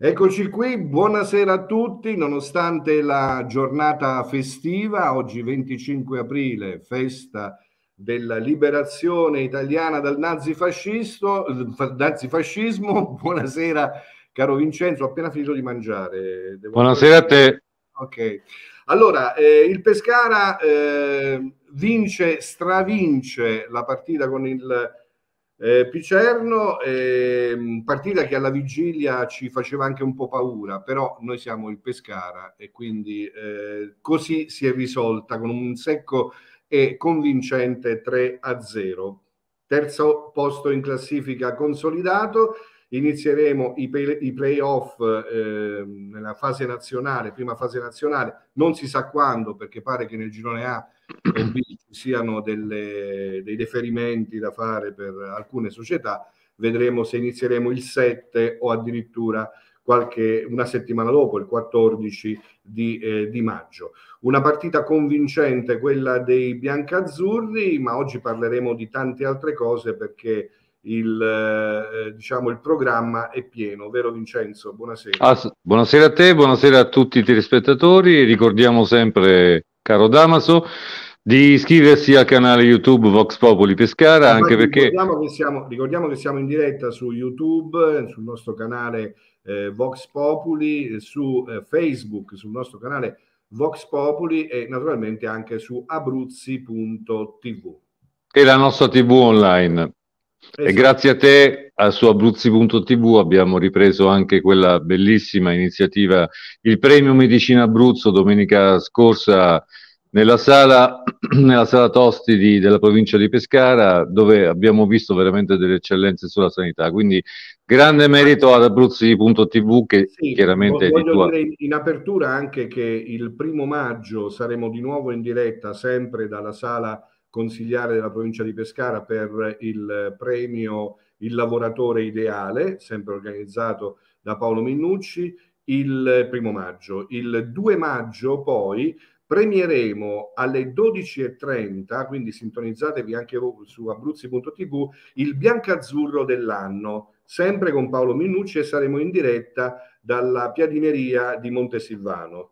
Eccoci qui, buonasera a tutti, nonostante la giornata festiva, oggi 25 aprile, festa della liberazione italiana dal nazifascismo. Buonasera caro Vincenzo, ho appena finito di mangiare. Buonasera a te. Ok, allora il Pescara stravince la partita con il Picerno, partita che alla vigilia ci faceva anche un po' paura, però noi siamo il Pescara e quindi così si è risolta con un secco e convincente 3-0. Terzo posto in classifica consolidato. Inizieremo i playoff nella fase nazionale, prima fase nazionale, non si sa quando, perché pare che nel girone A o B ci siano dei deferimenti da fare per alcune società. Vedremo se inizieremo il 7 o addirittura una settimana dopo, il 14 di maggio. Una partita convincente quella dei biancazzurri, ma oggi parleremo di tante altre cose perché il programma è pieno, vero Vincenzo? Buonasera. Buonasera a te, buonasera a tutti i telespettatori. Ricordiamo sempre, caro Damaso, di iscriversi al canale YouTube Vox Populi Pescara, anche perché ricordiamo che siamo in diretta su YouTube, sul nostro canale Vox Populi, su Facebook, sul nostro canale Vox Populi e naturalmente anche su abruzzi.tv. è la nostra TV online. Esatto. E grazie a te, su abruzzi.tv abbiamo ripreso anche quella bellissima iniziativa, il Premio Medicina Abruzzo, domenica scorsa nella sala Tosti della provincia di Pescara, dove abbiamo visto veramente delle eccellenze sulla sanità. Quindi grande merito ad abruzzi.tv che sì, chiaramente voglio dire in apertura anche che il 1° maggio saremo di nuovo in diretta sempre dalla sala consigliare della provincia di Pescara per il premio Il Lavoratore Ideale, sempre organizzato da Paolo Minnucci, il 1° maggio. Il 2 maggio poi premieremo alle 12:30, quindi sintonizzatevi anche su abruzzi.tv, il biancazzurro dell'anno, sempre con Paolo Minnucci, e saremo in diretta dalla Piadineria di Montesilvano.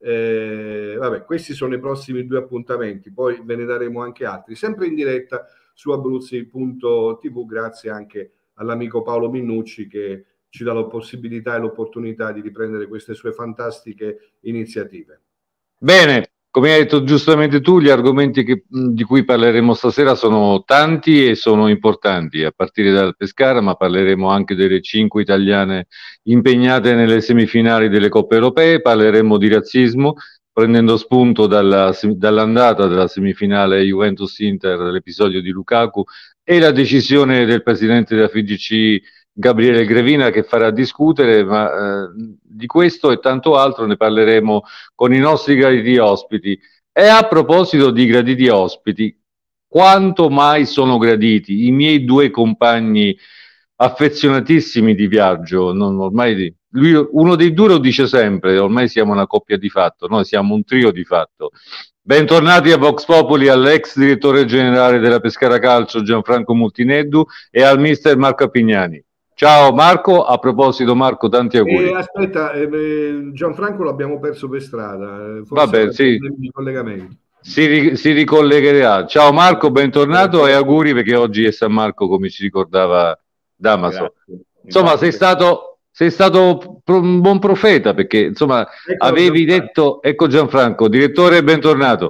Vabbè, questi sono i prossimi 2 appuntamenti, poi ve ne daremo anche altri, sempre in diretta su abruzzi.tv, grazie anche all'amico Paolo Minnucci che ci dà la possibilità e l'opportunità di riprendere queste sue fantastiche iniziative. Bene, come hai detto giustamente tu, gli argomenti di cui parleremo stasera sono tanti e sono importanti, a partire dal Pescara, ma parleremo anche delle 5 italiane impegnate nelle semifinali delle Coppe Europee, parleremo di razzismo, prendendo spunto dall'andata della semifinale Juventus-Inter, dell'episodio di Lukaku e la decisione del presidente della FIGC Gabriele Grevina, che farà discutere, ma di questo e tanto altro ne parleremo con i nostri graditi ospiti. E a proposito di graditi ospiti, quanto mai sono graditi i miei 2 compagni affezionatissimi di viaggio? Ormai uno dei 2 lo dice sempre, ormai siamo una coppia di fatto, noi siamo un trio di fatto. Bentornati a Vox Populi all'ex direttore generale della Pescara Calcio Gianfranco Multineddu e al mister Marco Pignani. Ciao Marco, a proposito Marco, tanti auguri. Aspetta, Gianfranco l'abbiamo perso per strada, forse vabbè, sì, di collegamento. Si ricollegherà. Ciao Marco, bentornato e auguri, perché oggi è San Marco, come ci ricordava Damaso. Grazie. Insomma, sei stato un buon profeta, perché insomma avevi detto, ecco Gianfranco, direttore, bentornato.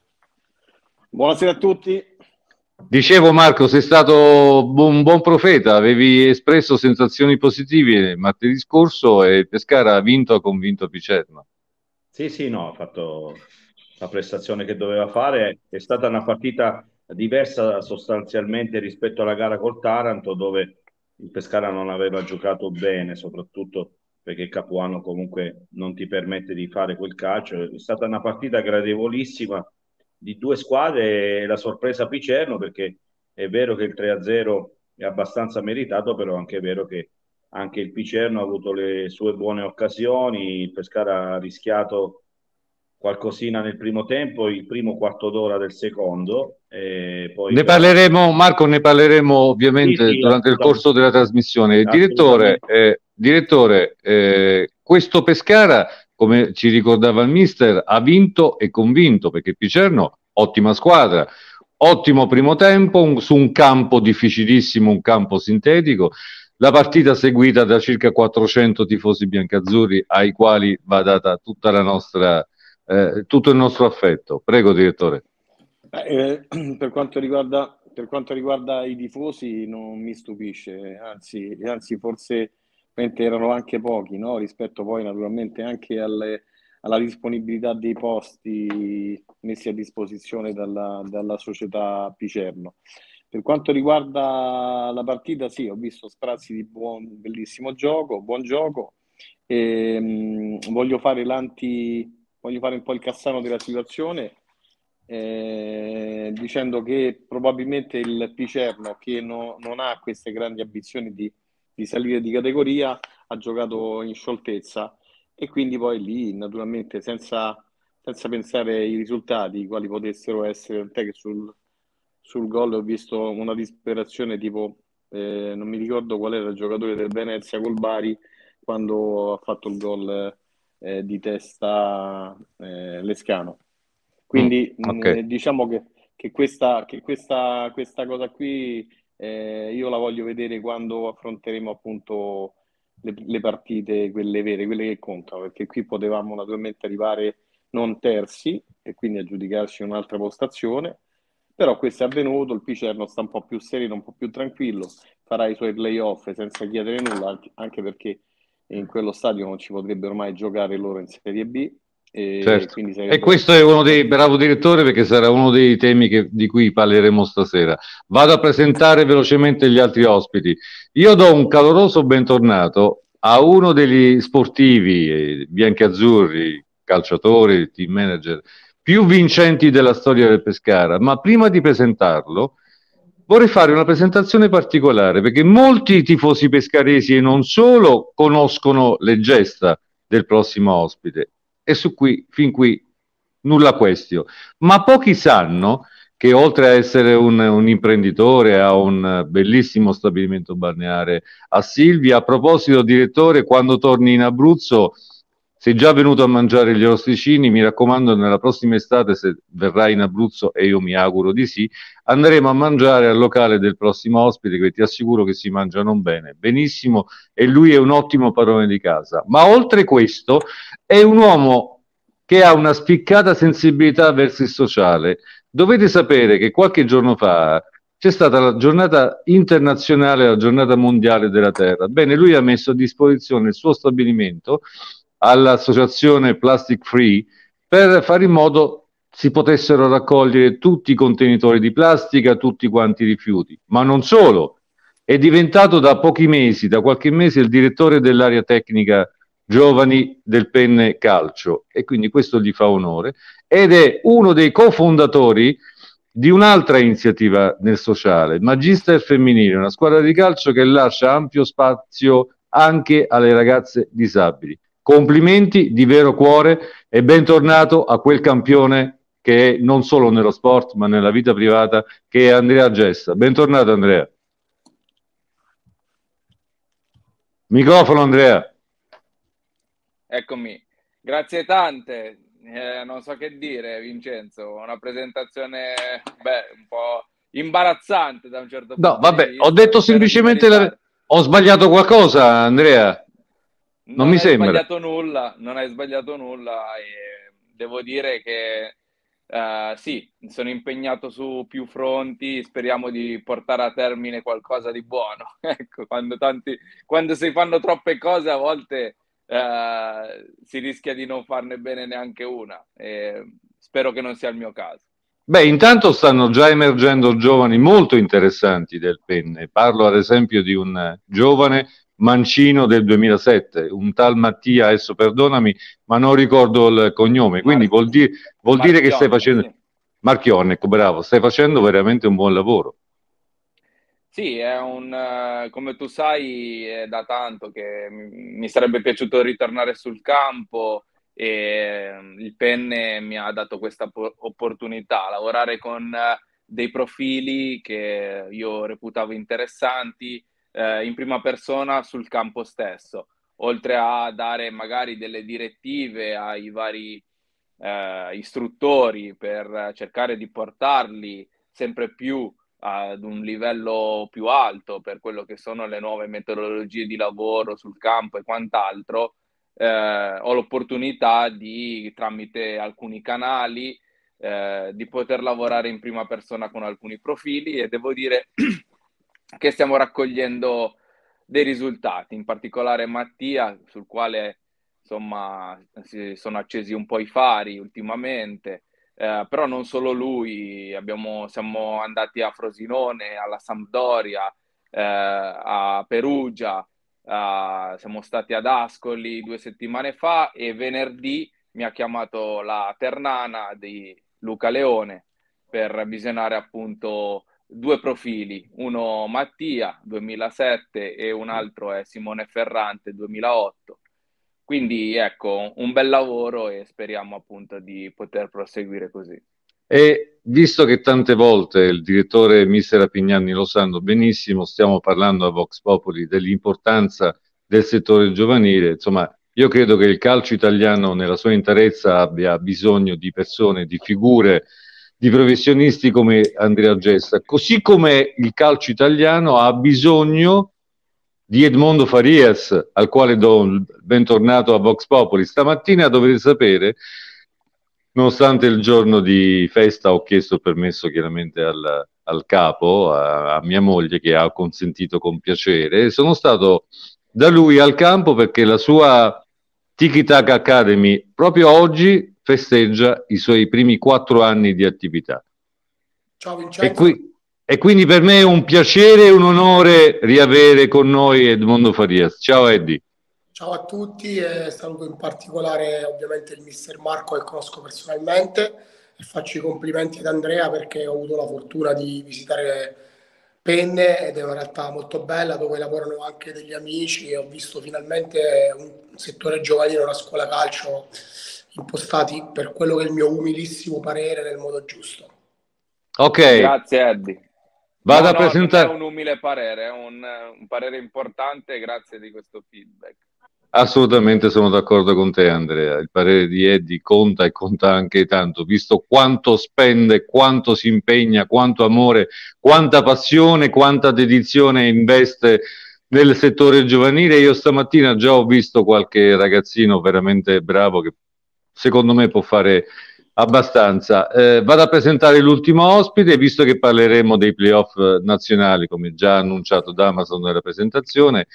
Buonasera a tutti. Dicevo Marco, sei stato un buon profeta, avevi espresso sensazioni positive martedì scorso e il Pescara ha convinto Picerno. Sì, no, ha fatto la prestazione che doveva fare. È stata una partita diversa sostanzialmente rispetto alla gara col Taranto, dove il Pescara non aveva giocato bene, soprattutto perché Capuano comunque non ti permette di fare quel calcio. È stata una partita gradevolissima di 2 squadre e la sorpresa Picerno, perché è vero che il 3-0 è abbastanza meritato, però anche è vero che anche il Picerno ha avuto le sue buone occasioni, il Pescara ha rischiato qualcosina nel primo tempo, il primo quarto d'ora del secondo. E poi ne parleremo, Marco, ne parleremo ovviamente durante il corso della trasmissione. Direttore, direttore, questo Pescara, come ci ricordava il mister, ha vinto e convinto, perché Picerno, ottima squadra, ottimo primo tempo, su un campo difficilissimo, un campo sintetico, la partita seguita da circa 400 tifosi biancazzurri ai quali va data tutta la nostra, tutto il nostro affetto. Prego, direttore. Per quanto riguarda i tifosi non mi stupisce, anzi forse erano anche pochi, no? Rispetto poi naturalmente anche alla disponibilità dei posti messi a disposizione dalla società Picerno. Per quanto riguarda la partita, sì, ho visto sprazzi di bellissimo gioco, buon gioco. Voglio fare un po' il Cassano della situazione, dicendo che probabilmente il Picerno, che non ha queste grandi ambizioni di salire di categoria, ha giocato in scioltezza, e quindi poi lì naturalmente senza pensare ai risultati quali potessero essere, tant'è che sul gol ho visto una disperazione tipo, non mi ricordo qual era il giocatore del Venezia col Bari quando ha fatto il gol di testa Lescano. Quindi Okay. diciamo che questa cosa qui io la voglio vedere quando affronteremo appunto le partite, quelle vere, quelle che contano, perché qui potevamo naturalmente arrivare non terzi e quindi aggiudicarci un'altra postazione, però questo è avvenuto, il Picerno sta un po' più sereno, un po' più tranquillo, farà i suoi playoff senza chiedere nulla, anche perché in quello stadio non ci potrebbero mai giocare loro in Serie B, e Certo. quindi E sarebbe... questo è uno dei, bravo direttore, perché sarà uno dei temi di cui parleremo stasera. Vado a presentare velocemente gli altri ospiti. Io do un caloroso bentornato a uno degli sportivi biancazzurri, calciatori, team manager più vincenti della storia del Pescara, ma prima di presentarlo vorrei fare una presentazione particolare, perché molti tifosi pescaresi e non solo conoscono le gesta del prossimo ospite, e fin qui nulla questio, ma pochi sanno che oltre a essere un imprenditore, ha un bellissimo stabilimento balneare a Silvia. A proposito, direttore, quando torni in Abruzzo, sei già venuto a mangiare gli osticini, mi raccomando, nella prossima estate, se verrai in Abruzzo, e io mi auguro di sì, andremo a mangiare al locale del prossimo ospite, che ti assicuro che si mangia non bene, benissimo, e lui è un ottimo padrone di casa. Ma oltre questo è un uomo che ha una spiccata sensibilità verso il sociale. Dovete sapere che qualche giorno fa c'è stata la giornata internazionale, la giornata mondiale della terra. Bene, lui ha messo a disposizione il suo stabilimento all'associazione Plastic Free per fare in modo si potessero raccogliere tutti i contenitori di plastica, tutti quanti i rifiuti. Ma non solo, è diventato da pochi mesi, da qualche mese, il direttore dell'area tecnica giovani del Penne Calcio, e quindi questo gli fa onore, ed è uno dei cofondatori di un'altra iniziativa nel sociale, Magister Femminile, una squadra di calcio che lascia ampio spazio anche alle ragazze disabili. Complimenti di vero cuore e bentornato a quel campione che è non solo nello sport ma nella vita privata, che è Andrea Gessa. Bentornato Andrea. Microfono Andrea. Eccomi, grazie tante. Non so che dire, Vincenzo, una presentazione un po' imbarazzante da un certo No, punto di vabbè, vista. ho detto Spero di semplicemente meritare. ho sbagliato qualcosa, Andrea? Non mi Non hai sembra. sbagliato nulla, non hai sbagliato nulla, e devo dire che sì, sono impegnato su più fronti, speriamo di portare a termine qualcosa di buono. Ecco, quando si fanno troppe cose a volte si rischia di non farne bene neanche una, e spero che non sia il mio caso. Beh, intanto stanno già emergendo giovani molto interessanti del Penne. Parlo ad esempio di un giovane mancino del 2007, un tal Mattia, adesso perdonami, ma non ricordo il cognome. Quindi vuol dire che stai facendo... Sì. Marchionne, ecco, bravo, stai facendo veramente un buon lavoro. Sì, come tu sai, è da tanto che mi sarebbe piaciuto ritornare sul campo, e il Penne mi ha dato questa opportunità, lavorare con dei profili che io reputavo interessanti in prima persona sul campo stesso. oltre a dare magari delle direttive ai vari istruttori per cercare di portarli sempre più ad un livello più alto per quello che sono le nuove metodologie di lavoro sul campo e quant'altro, ho l'opportunità di, tramite alcuni canali, di poter lavorare in prima persona con alcuni profili, e devo dire che stiamo raccogliendo dei risultati, in particolare Mattia, sul quale insomma si sono accesi un po' i fari ultimamente, però non solo lui, siamo andati a Frosinone, alla Sampdoria, a Perugia, siamo stati ad Ascoli 2 settimane fa, e venerdì mi ha chiamato la Ternana di Luca Leone per visionare appunto 2 profili, uno Mattia 2007 e un altro è Simone Ferrante 2008. Quindi ecco, un bel lavoro, e speriamo appunto di poter proseguire così. E visto che tante volte il direttore mister Apignani lo sanno benissimo, stiamo parlando a Vox Populi dell'importanza del settore giovanile, insomma, io credo che il calcio italiano nella sua interezza abbia bisogno di persone, di figure, di professionisti come Andrea Gessa, così come il calcio italiano ha bisogno di Edmondo Farias, al quale do il bentornato a Vox Populi. Stamattina, dovete sapere, nonostante il giorno di festa, ho chiesto il permesso chiaramente al capo, a mia moglie, che ha consentito con piacere. Sono stato da lui al campo perché la sua Tiki Taka Academy proprio oggi festeggia i suoi primi 4 anni di attività. Ciao Vincenzo. E quindi per me è un piacere e un onore riavere con noi Edmondo Farias. Ciao Eddie. Ciao a tutti, e saluto in particolare ovviamente il mister Marco, che conosco personalmente, e faccio i complimenti ad Andrea perché ho avuto la fortuna di visitare Penne, ed è una realtà molto bella dove lavorano anche degli amici, e ho visto finalmente un settore giovanile, una scuola calcio impostati, per quello che è il mio umilissimo parere, nel modo giusto. Ok. Grazie Eddie. Vado a presentare. Non è un umile parere, è un parere importante, grazie di questo feedback. Assolutamente sono d'accordo con te Andrea, il parere di Eddie conta, e conta anche tanto, visto quanto spende, quanto si impegna, quanto amore, quanta passione, quanta dedizione investe nel settore giovanile. Io stamattina già ho visto qualche ragazzino veramente bravo che secondo me può fare abbastanza. Vado a presentare l'ultimo ospite, visto che parleremo dei playoff nazionali, come già annunciato da Amazon nella presentazione.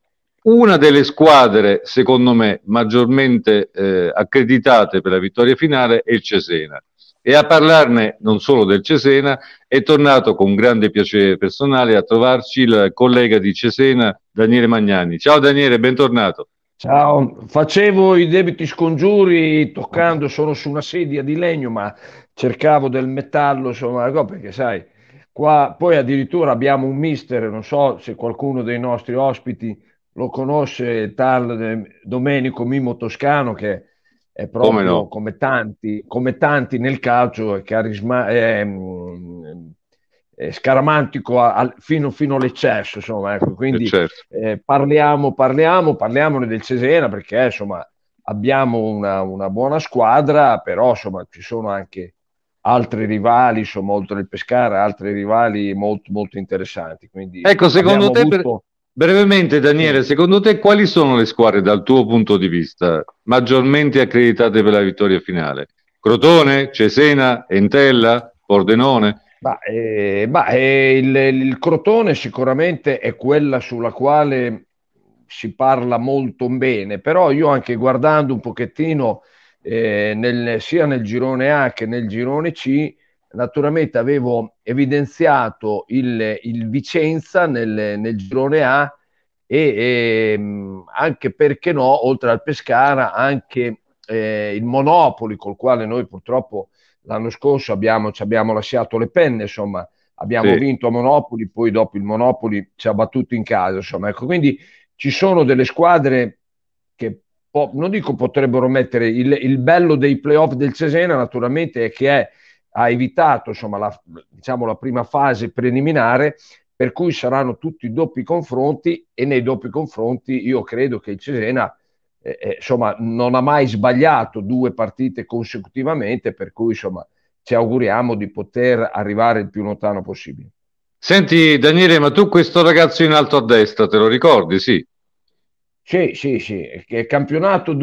Una delle squadre, secondo me, maggiormente accreditate per la vittoria finale è il Cesena. E a parlarne, non solo del Cesena, è tornato con grande piacere personale a trovarci il collega di Cesena, Daniele Magnani. Ciao Daniele, bentornato. Ciao, facevo i debiti scongiuri toccando, sono su una sedia di legno, ma cercavo del metallo, insomma, perché sai, qua poi addirittura abbiamo un mister, non so se qualcuno dei nostri ospiti lo conosce, tal Domenico Mimo Toscano, che è proprio come tanti nel calcio, è scaramantico fino all'eccesso, insomma, ecco. Quindi certo. parliamone del Cesena, perché insomma abbiamo una buona squadra, però insomma ci sono anche altri rivali, insomma, oltre il Pescara, altri rivali molto, molto interessanti. Quindi ecco, secondo te, brevemente Daniele, secondo te quali sono le squadre dal tuo punto di vista maggiormente accreditate per la vittoria finale? Crotone, Cesena, Entella, Pordenone? Il Crotone sicuramente è quella sulla quale si parla molto bene, però io anche guardando un pochettino sia nel girone A che nel girone C, naturalmente avevo evidenziato il Vicenza nel girone A, e anche, perché no, oltre al Pescara, anche il Monopoli, col quale noi purtroppo l'anno scorso ci abbiamo lasciato le penne, insomma, abbiamo vinto a Monopoli, poi dopo il Monopoli ci ha battuto in casa, insomma, ecco. Quindi ci sono delle squadre che non dico potrebbero mettere il bello dei playoff del Cesena, naturalmente, è che ha evitato, insomma, la prima fase preliminare, per cui saranno tutti doppi confronti, e nei doppi confronti io credo che il Cesena insomma non ha mai sbagliato 2 partite consecutivamente, per cui insomma ci auguriamo di poter arrivare il più lontano possibile. Senti Daniele, ma tu questo ragazzo in alto a destra te lo ricordi? Sì. Sì, sì, sì, che campionato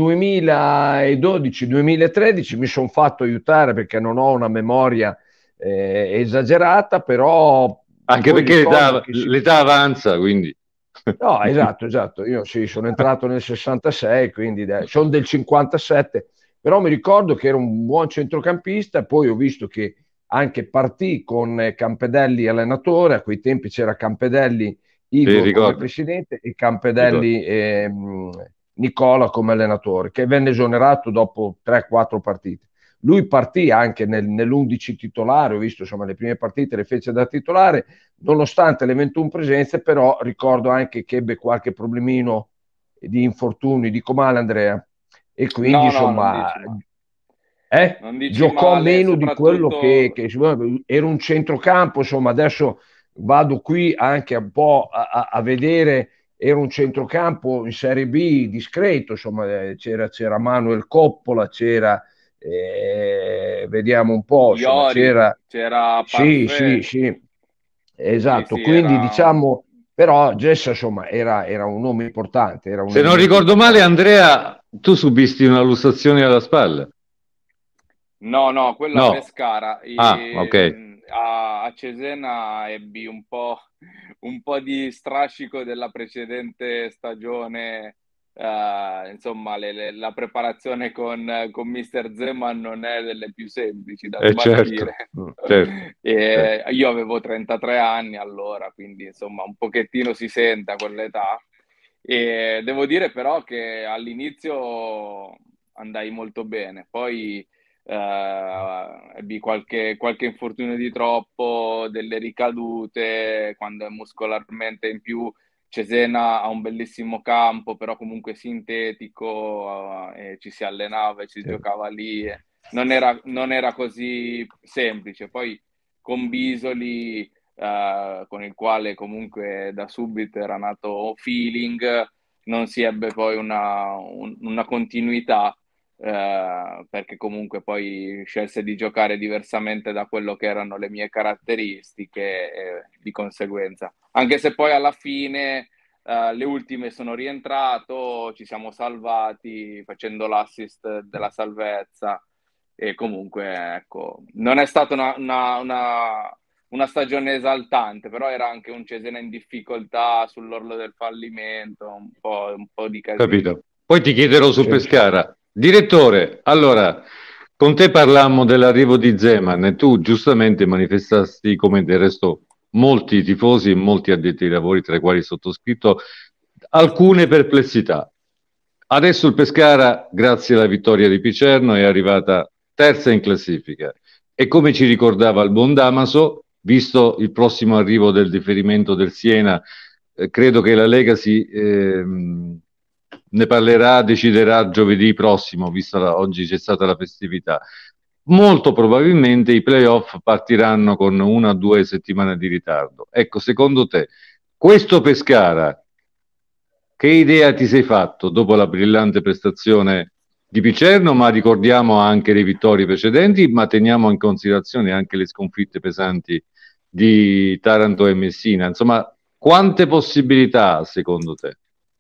2012-2013 mi sono fatto aiutare perché non ho una memoria esagerata, però Anche poi perché ricordo che l'età avanza, quindi. No, esatto, esatto. Io sì, sono entrato nel 66, quindi sono del 57, però mi ricordo che era un buon centrocampista, poi ho visto che anche partì con Campedelli allenatore, a quei tempi c'era Campedelli Sì, Igor come ricordo. presidente e Campedelli Nicola come allenatore, che venne esonerato dopo 3-4 partite. Lui partì anche nell'11 titolare, ho visto insomma le prime partite le fece da titolare, nonostante le 21 presenze, però ricordo anche che ebbe qualche problemino di infortuni, dico male Andrea, e quindi No, no, non insomma dici male. Non dici giocò male, meno di quello soprattutto era un centrocampo, insomma adesso vado qui anche un po' a vedere, era un centrocampo in Serie B discreto, insomma c'era Manuel Coppola, c'era vediamo un po', insomma Iori, c'era c'era sì, sì, Parfait. sì, Sì, esatto, sì, quindi era... diciamo, però Gessa insomma era un nome importante, era un Se non elemento ricordo male, importante. Andrea, tu subisti una lussazione alla spalla. No, no, quello a No. Pescara. Ah, ok. A Cesena ebbi un po' di strascico della precedente stagione. Insomma, la preparazione con Mister Zeman non è delle più semplici da Certo, smaltire. certo, certo. E io avevo 33 anni allora, quindi insomma un pochettino si sente a quell'età. E devo dire però che all'inizio andai molto bene, poi ebbi qualche infortunio di troppo, delle ricadute, quando è muscolarmente in più. Cesena ha un bellissimo campo, però comunque sintetico, e ci si allenava e ci Sì. giocava lì. Non era così semplice. Poi con Bisoli, con il quale comunque da subito era nato feeling, non si ebbe poi una continuità, perché comunque poi scelse di giocare diversamente da quello che erano le mie caratteristiche, e di conseguenza. Anche se poi alla fine, le ultime sono rientrato, ci siamo salvati facendo l'assist della salvezza e comunque ecco, non è stata una stagione esaltante, però era anche un Cesena in difficoltà sull'orlo del fallimento, un po' di casino. Capito. Poi ti chiederò su Sì, sì. Pescara. Direttore, allora, con te parlammo dell'arrivo di Zeman e tu giustamente manifestasti, come del resto molti tifosi e molti addetti ai lavori, tra i quali sottoscritto, alcune perplessità. Adesso il Pescara, grazie alla vittoria di Picerno, è arrivata terza in classifica e come ci ricordava il buon Damaso, visto il prossimo arrivo del deferimento del Siena, credo che la Lega ne parlerà, deciderà giovedì prossimo, vista oggi c'è stata la festività. Molto probabilmente i playoff partiranno con 1 o 2 settimane di ritardo. Ecco, secondo te, questo Pescara, che idea ti sei fatto dopo la brillante prestazione di Picerno, ma ricordiamo anche le vittorie precedenti, ma teniamo in considerazione anche le sconfitte pesanti di Taranto e Messina. Insomma, quante possibilità ha secondo te?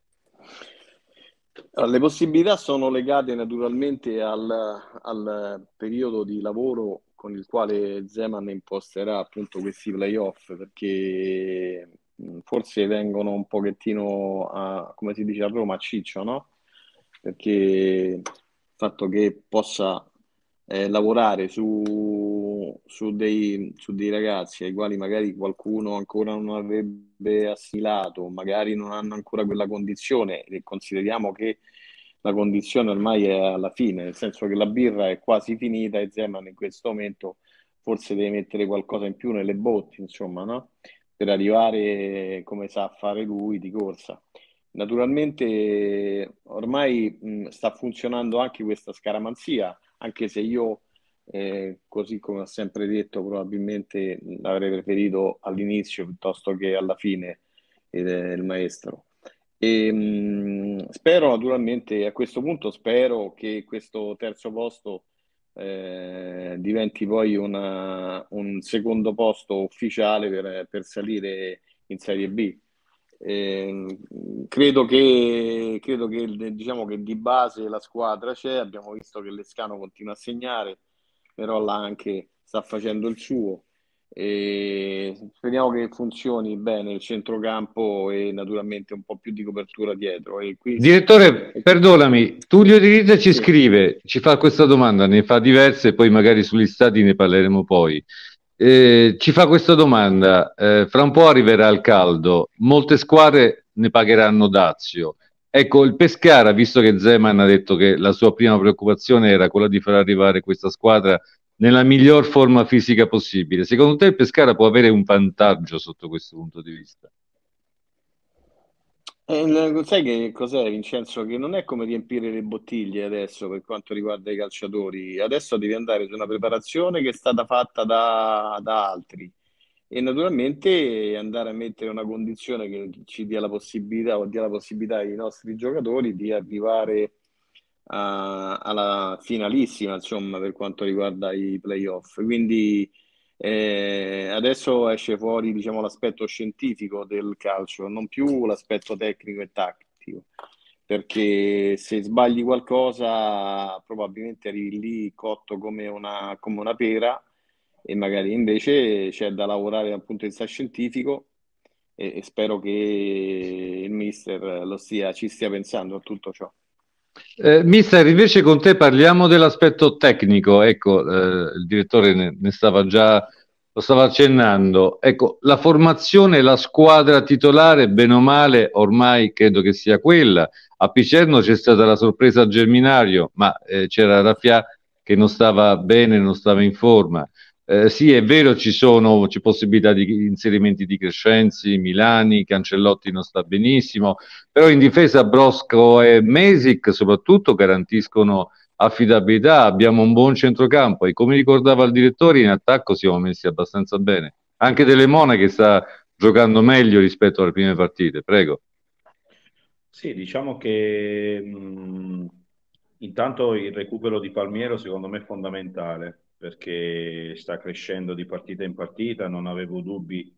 Allora, le possibilità sono legate naturalmente al periodo di lavoro con il quale Zeman imposterà appunto questi playoff, perché forse vengono un pochettino come si dice a Roma, a ciccio, no? Perché il fatto che possa lavorare su dei ragazzi ai quali magari qualcuno ancora non avrebbe assimilato, magari non hanno ancora quella condizione, e consideriamo che la condizione ormai è alla fine, nel senso che la birra è quasi finita e Zeman in questo momento forse deve mettere qualcosa in più nelle botti, insomma, no? Per arrivare come sa fare lui di corsa. Naturalmente ormai sta funzionando anche questa scaramanzia, anche se io così come ho sempre detto, probabilmente l'avrei preferito all'inizio piuttosto che alla fine il maestro. Spero naturalmente, a questo punto spero che questo terzo posto diventi poi un secondo posto ufficiale per salire in Serie B. Credo che diciamo che di base la squadra c'è, abbiamo visto che Lescano continua a segnare, però là anche sta facendo il suo. E speriamo che funzioni bene il centrocampo e naturalmente un po' più di copertura dietro. Direttore, perdonami, Tullio Di Rita ci Sì. scrive, ci fa questa domanda, ne fa diverse, poi magari sugli stati ne parleremo poi. Ci fa questa domanda, fra un po' arriverà il caldo, molte squadre ne pagheranno dazio. Ecco, il Pescara, visto che Zeman ha detto che la sua prima preoccupazione era quella di far arrivare questa squadra nella miglior forma fisica possibile, secondo te il Pescara può avere un vantaggio sotto questo punto di vista? Sai che cos'è, Vincenzo? Che non è come riempire le bottiglie adesso per quanto riguarda i calciatori. Adesso devi andare su una preparazione che è stata fatta da altri e naturalmente andare a mettere una condizione che ci dia la possibilità o dia la possibilità ai nostri giocatori di arrivare alla finalissima, insomma, per quanto riguarda i playoff. Quindi adesso esce fuori, diciamo, l'aspetto scientifico del calcio, non più l'aspetto tecnico e tattico, perché se sbagli qualcosa probabilmente arrivi lì cotto come una pera e magari invece c'è da lavorare dal punto di vista scientifico e spero che il mister ci stia pensando a tutto ciò. Mister, invece con te parliamo dell'aspetto tecnico, ecco, il direttore ne stava già, lo stava accennando, ecco, la formazione, la squadra titolare, bene o male, ormai credo che sia quella. A Picerno c'è stata la sorpresa al Germinario, ma c'era Raffià che non stava bene, non stava in forma. Sì, è vero, c'è possibilità di inserimenti di Crescenzi, Milani, Cancellotti non sta benissimo, però in difesa Brosco e Mesic soprattutto garantiscono affidabilità, abbiamo un buon centrocampo e come ricordava il direttore in attacco siamo messi abbastanza bene. Anche Delle Mona che sta giocando meglio rispetto alle prime partite, prego. Sì, diciamo che intanto il recupero di Palmiero secondo me è fondamentale perché sta crescendo di partita in partita, non avevo dubbi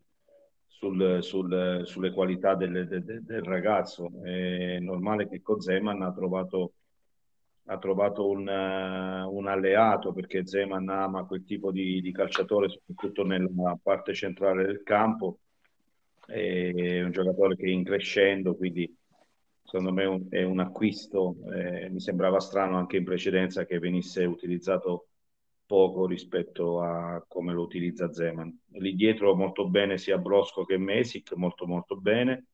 sulle qualità del ragazzo. È normale che con Zeman ha trovato un alleato perché Zeman ama quel tipo di calciatore, soprattutto nella parte centrale del campo. È un giocatore che è in crescendo, quindi secondo me è un acquisto. Mi sembrava strano anche in precedenza che venisse utilizzato poco rispetto a come lo utilizza Zeman. Lì dietro molto bene sia Brosco che Mesic, molto molto bene,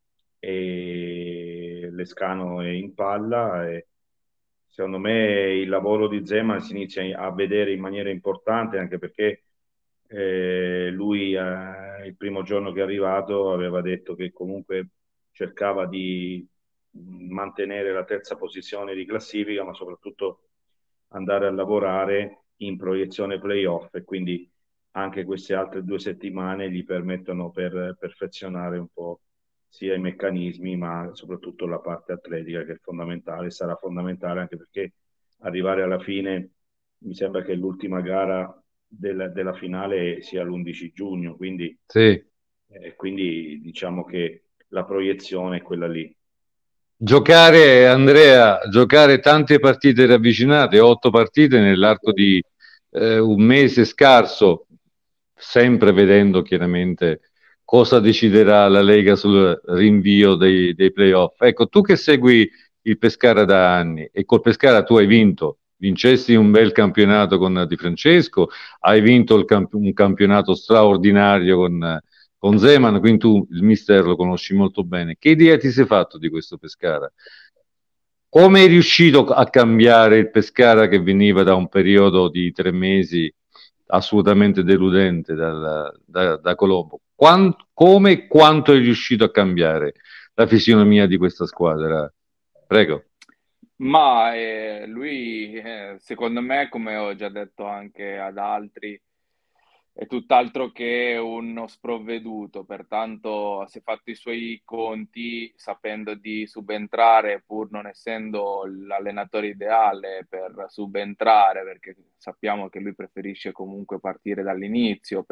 e Lescano è in palla e secondo me il lavoro di Zeman si inizia a vedere in maniera importante anche perché lui il primo giorno che è arrivato aveva detto che comunque cercava di mantenere la terza posizione di classifica, ma soprattutto andare a lavorare in proiezione playoff e quindi anche queste altre 2 settimane gli permettono per perfezionare un po' sia i meccanismi ma soprattutto la parte atletica che è fondamentale, sarà fondamentale anche perché arrivare alla fine mi sembra che l'ultima gara della finale sia l'11 giugno, quindi, sì. Quindi diciamo che la proiezione è quella lì. Giocare, Andrea, giocare tante partite ravvicinate, 8 partite nell'arco di un mese scarso, sempre vedendo chiaramente cosa deciderà la Lega sul rinvio dei playoff. Ecco, tu che segui il Pescara da anni e col Pescara tu hai vinto, vincesti un bel campionato con Di Francesco, hai vinto un campionato straordinario con Zeman, quindi tu il mister lo conosci molto bene. Che idea ti sei fatto di questo Pescara? Come è riuscito a cambiare il Pescara che veniva da un periodo di 3 mesi assolutamente deludente da Colombo? Come e quanto è riuscito a cambiare la fisionomia di questa squadra? Prego. Ma lui, secondo me, come ho già detto anche ad altri, è tutt'altro che uno sprovveduto, pertanto si è fatto i suoi conti sapendo di subentrare, pur non essendo l'allenatore ideale per subentrare, perché sappiamo che lui preferisce comunque partire dall'inizio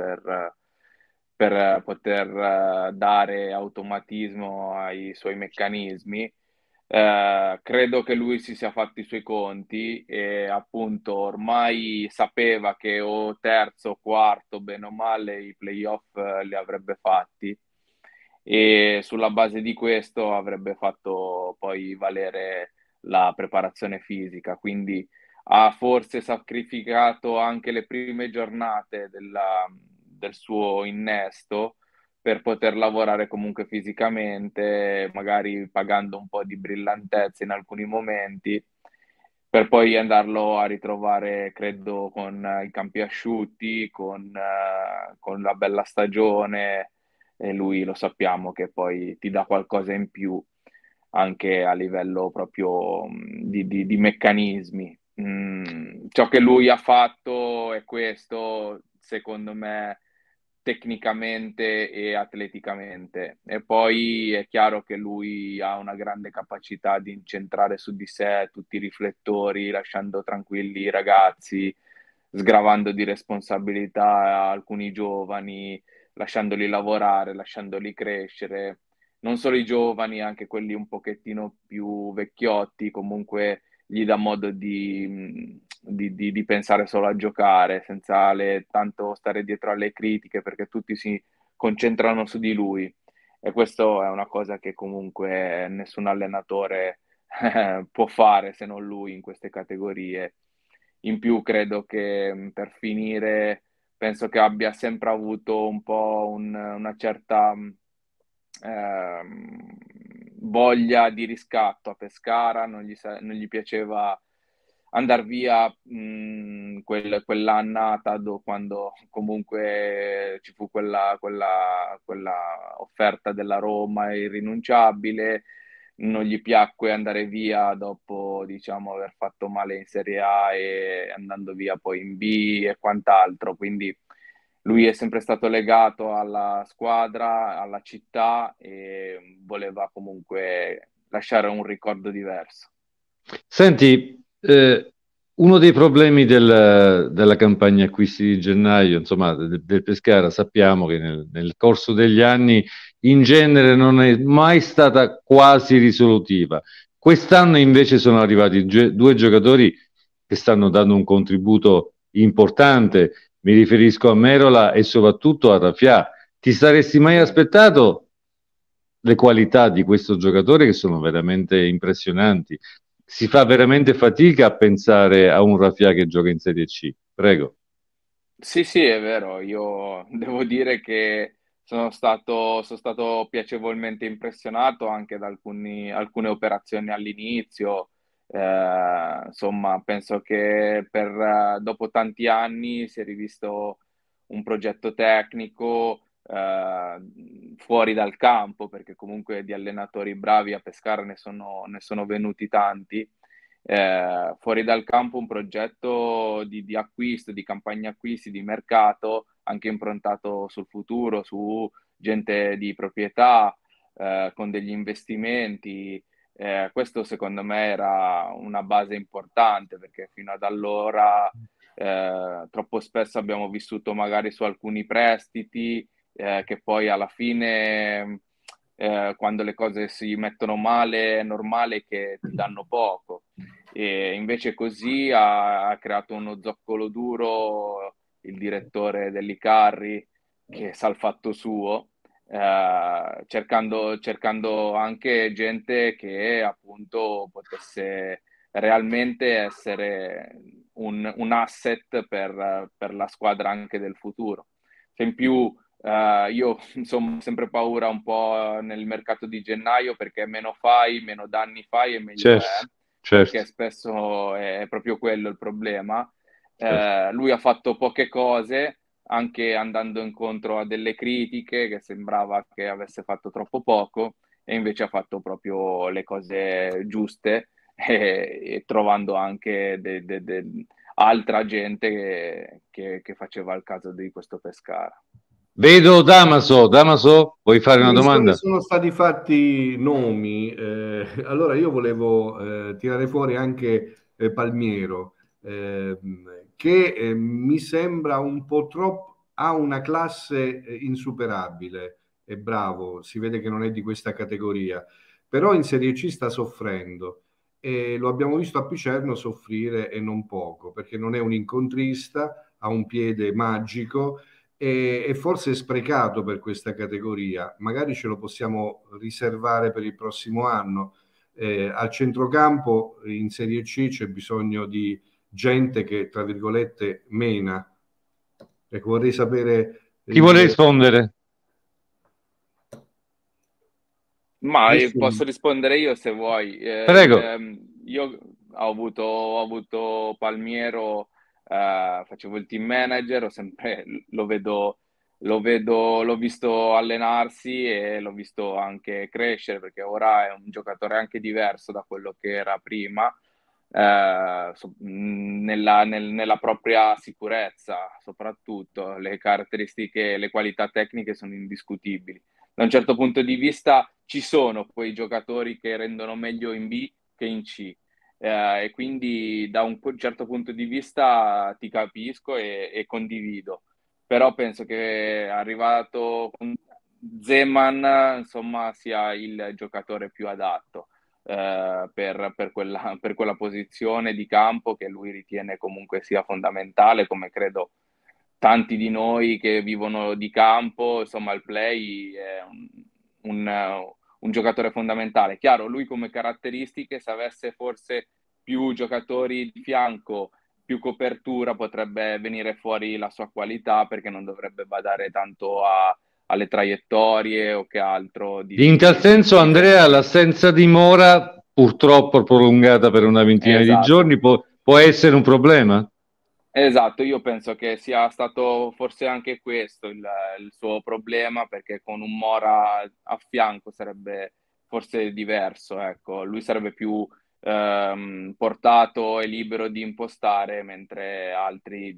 per poter dare automatismo ai suoi meccanismi. Credo che lui si sia fatti i suoi conti e appunto ormai sapeva che o terzo o quarto, bene o male, i playoff li avrebbe fatti e sulla base di questo avrebbe fatto poi valere la preparazione fisica. Quindi ha forse sacrificato anche le prime giornate del suo innesto per poter lavorare comunque fisicamente, magari pagando un po' di brillantezza in alcuni momenti, per poi andarlo a ritrovare, credo, con i campi asciutti, con la bella stagione, e lui lo sappiamo che poi ti dà qualcosa in più anche a livello proprio di meccanismi. Ciò che lui ha fatto è questo, secondo me, tecnicamente e atleticamente. E poi è chiaro che lui ha una grande capacità di incentrare su di sé tutti i riflettori, lasciando tranquilli i ragazzi, sgravando di responsabilità alcuni giovani, lasciandoli lavorare, lasciandoli crescere. Non solo i giovani, anche quelli un pochettino più vecchiotti, comunque gli dà modo di pensare solo a giocare, senza tanto stare dietro alle critiche, perché tutti si concentrano su di lui. E questo è una cosa che comunque nessun allenatore può fare se non lui in queste categorie. In più credo che per finire penso che abbia sempre avuto un po' una certa voglia di riscatto a Pescara, non gli piaceva andare via quell'annata quando comunque ci fu quella offerta della Roma irrinunciabile, non gli piacque andare via dopo, diciamo, aver fatto male in Serie A e andando via poi in B e quant'altro, quindi lui è sempre stato legato alla squadra, alla città e voleva comunque lasciare un ricordo diverso. Senti, uno dei problemi della campagna acquisti di gennaio, insomma, del Pescara, sappiamo che nel corso degli anni in genere non è mai stata quasi risolutiva. Quest'anno invece sono arrivati due giocatori che stanno dando un contributo importante. Mi riferisco a Merola e soprattutto a Rafià. Ti saresti mai aspettato le qualità di questo giocatore che sono veramente impressionanti? Si fa veramente fatica a pensare a un Rafià che gioca in Serie C. Prego. Sì, sì, è vero. Io devo dire che sono stato piacevolmente impressionato anche da alcune operazioni all'inizio. Insomma, penso che dopo tanti anni si è rivisto un progetto tecnico fuori dal campo, perché comunque di allenatori bravi a Pescara ne sono venuti tanti. Fuori dal campo un progetto di acquisto, di campagna acquisti, di mercato, anche improntato sul futuro, su gente di proprietà, con degli investimenti. Questo secondo me era una base importante perché fino ad allora troppo spesso abbiamo vissuto magari su alcuni prestiti che poi alla fine quando le cose si mettono male è normale che ti danno poco. E invece così ha creato uno zoccolo duro il direttore dell'Icarri che sa il fatto suo, cercando anche gente che appunto potesse realmente essere un asset per la squadra anche del futuro. Se in più io insomma ho sempre paura un po' nel mercato di gennaio perché meno fai, meno danni fai e meglio è, Certo, perché certo, spesso è proprio quello il problema. certo. Lui ha fatto poche cose, anche andando incontro a delle critiche che sembrava che avesse fatto troppo poco, e invece ha fatto proprio le cose giuste e trovando anche altra gente che faceva il caso di questo Pescara. Vedo Damaso, vuoi fare una Visto che domanda? sono stati fatti nomi, allora io volevo tirare fuori anche Palmiero, che mi sembra un po' troppo, ha una classe insuperabile, è bravo, si vede che non è di questa categoria, però in Serie C sta soffrendo e lo abbiamo visto a Picerno soffrire e non poco, perché non è un incontrista, ha un piede magico e forse è sprecato per questa categoria. Magari ce lo possiamo riservare per il prossimo anno. Al centrocampo in Serie C c'è bisogno di gente che, tra virgolette, mena. Ecco, vorrei sapere Chi vuole rispondere? Ma posso rispondere io se vuoi. Prego. Io ho avuto Palmiero, facevo il team manager, l'ho visto allenarsi e l'ho visto anche crescere, perché ora è un giocatore anche diverso da quello che era prima, nella propria sicurezza, soprattutto. Le caratteristiche, le qualità tecniche sono indiscutibili. Da un certo punto di vista ci sono quei giocatori che rendono meglio in B che in C, e quindi da un certo punto di vista ti capisco e condivido, però penso che arrivato Zeman, insomma, sia il giocatore più adatto per quella posizione di campo che lui ritiene comunque sia fondamentale, come credo tanti di noi che vivono di campo. Insomma, il play è un giocatore fondamentale. Chiaro, lui come caratteristiche, se avesse forse più giocatori di fianco, più copertura, potrebbe venire fuori la sua qualità, perché non dovrebbe badare tanto alle traiettorie o che altro. In tal senso, Andrea, l'assenza di Mora, purtroppo prolungata per una ventina di giorni, può essere un problema? Esatto, io penso che sia stato forse anche questo il suo problema, perché con un Mora a fianco sarebbe forse diverso, ecco. Lui sarebbe più portato e libero di impostare, mentre altri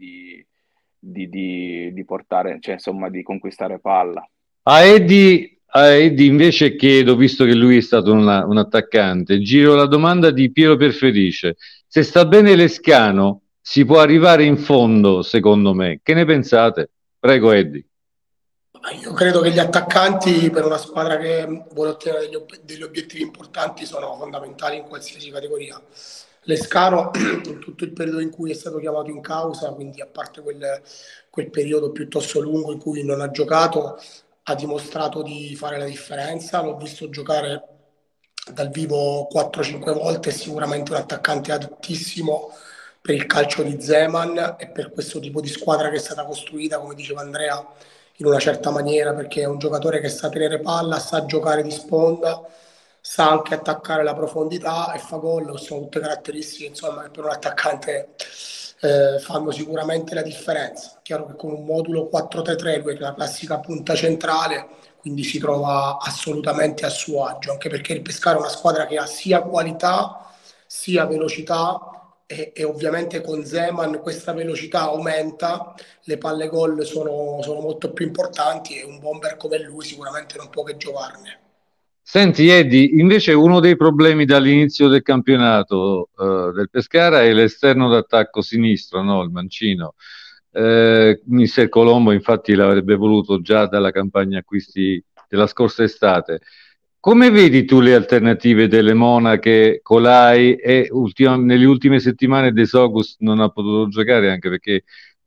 di portare, cioè insomma di conquistare palla. A Eddie invece chiedo, visto che lui è stato un attaccante, giro la domanda di Piero Perferice: se sta bene Lescano si può arrivare in fondo, secondo me. Che ne pensate? Prego Eddie. Io credo che gli attaccanti per una squadra che vuole ottenere degli obiettivi importanti sono fondamentali in qualsiasi categoria. Lescano, in tutto il periodo in cui è stato chiamato in causa, quindi a parte quel periodo piuttosto lungo in cui non ha giocato, ha dimostrato di fare la differenza. L'ho visto giocare dal vivo 4-5 volte, è sicuramente un attaccante adattissimo per il calcio di Zeman e per questo tipo di squadra che è stata costruita, come diceva Andrea, in una certa maniera, perché è un giocatore che sa tenere palla, sa giocare di sponda, sa anche attaccare la profondità e fa gol. Sono tutte caratteristiche, insomma, che per un attaccante fanno sicuramente la differenza. Chiaro che con un modulo 4-3-3 lui è la classica punta centrale, quindi si trova assolutamente a suo agio, anche perché il Pescara è una squadra che ha sia qualità sia velocità, e ovviamente con Zeman questa velocità aumenta, le palle gol sono molto più importanti e un bomber come lui sicuramente non può che giovarne. Senti Eddie, invece uno dei problemi dall'inizio del campionato del Pescara è l'esterno d'attacco sinistro, no? Il mancino. Mister Colombo infatti l'avrebbe voluto già dalla campagna acquisti della scorsa estate. Come vedi tu le alternative delle Monache, Colai e nelle ultime settimane De Sogus non ha potuto giocare anche perché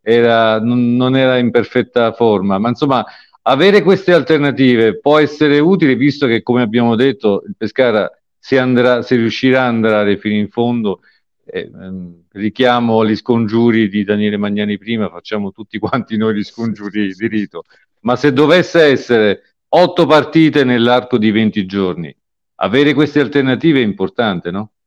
non era in perfetta forma, ma insomma avere queste alternative può essere utile, visto che, come abbiamo detto, il Pescara se riuscirà ad andare fino in fondo, richiamo gli scongiuri di Daniele Magnani prima, facciamo tutti quanti noi gli scongiuri di rito, ma se dovesse essere 8 partite nell'arco di 20 giorni, avere queste alternative è importante, no?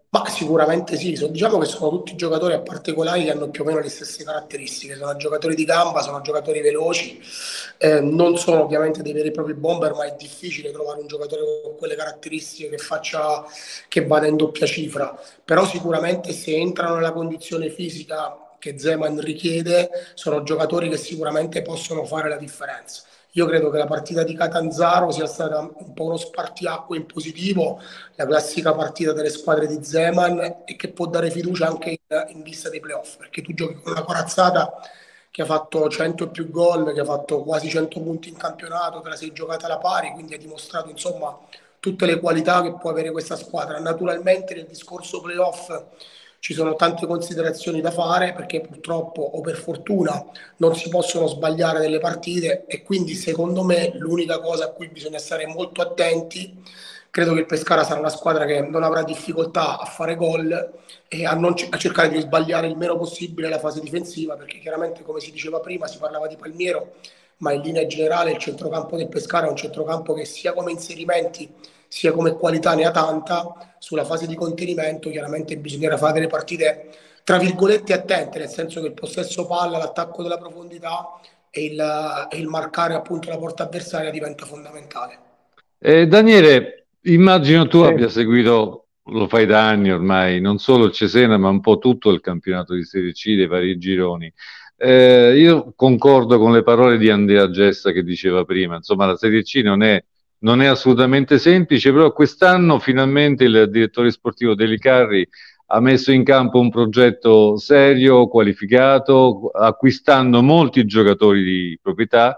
Ma sicuramente sì, diciamo che sono tutti giocatori a parte Colai che hanno più o meno le stesse caratteristiche, sono giocatori di gamba, sono giocatori veloci, non sono ovviamente dei veri e propri bomber, ma è difficile trovare un giocatore con quelle caratteristiche che vada in doppia cifra, però sicuramente se entrano nella condizione fisica che Zeman richiede, sono giocatori che sicuramente possono fare la differenza. Io credo che la partita di Catanzaro sia stata un po' uno spartiacque in positivo, la classica partita delle squadre di Zeman, e che può dare fiducia anche in vista dei playoff, perché tu giochi con una corazzata che ha fatto 100 e più gol, che ha fatto quasi 100 punti in campionato, te la sei giocata alla pari, quindi ha dimostrato insomma tutte le qualità che può avere questa squadra. Naturalmente nel discorso playoff ci sono tante considerazioni da fare, perché purtroppo o per fortuna non si possono sbagliare delle partite, e quindi secondo me l'unica cosa a cui bisogna stare molto attenti, credo che il Pescara sarà una squadra che non avrà difficoltà a fare gol e a cercare di sbagliare il meno possibile la fase difensiva, perché chiaramente, come si diceva prima, si parlava di Palmiero, ma in linea generale il centrocampo del Pescara è un centrocampo che sia come inserimenti sia come qualità ne ha tanta. Sulla fase di contenimento chiaramente bisognerà fare delle partite tra virgolette attente, nel senso che il possesso palla, l'attacco della profondità e il marcare appunto la porta avversaria diventa fondamentale. Daniele, immagino tu Sì. abbia seguito, lo fai da anni ormai, non solo il Cesena, ma un po' tutto il campionato di Serie C dei vari gironi. Io concordo con le parole di Andrea Gessa che diceva prima, insomma la Serie C non è assolutamente semplice, però quest'anno finalmente il direttore sportivo Deli Carri ha messo in campo un progetto serio, qualificato, acquistando molti giocatori di proprietà.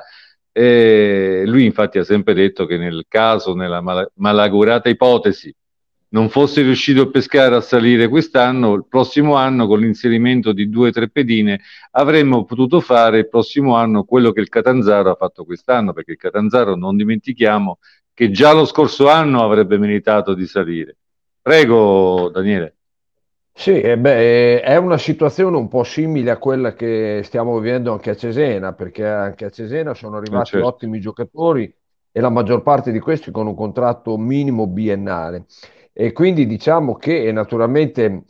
E lui infatti ha sempre detto che nel caso, nella malaugurata ipotesi, non fosse riuscito il Pescara a salire quest'anno, il prossimo anno con l'inserimento di 2 o 3 pedine avremmo potuto fare il prossimo anno quello che il Catanzaro ha fatto quest'anno, perché il Catanzaro, non dimentichiamo, che già lo scorso anno avrebbe meritato di salire. Prego, Daniele. Sì, è una situazione un po' simile a quella che stiamo vivendo anche a Cesena, perché anche a Cesena sono arrivati Certo. ottimi giocatori e la maggior parte di questi con un contratto minimo biennale. E quindi diciamo che naturalmente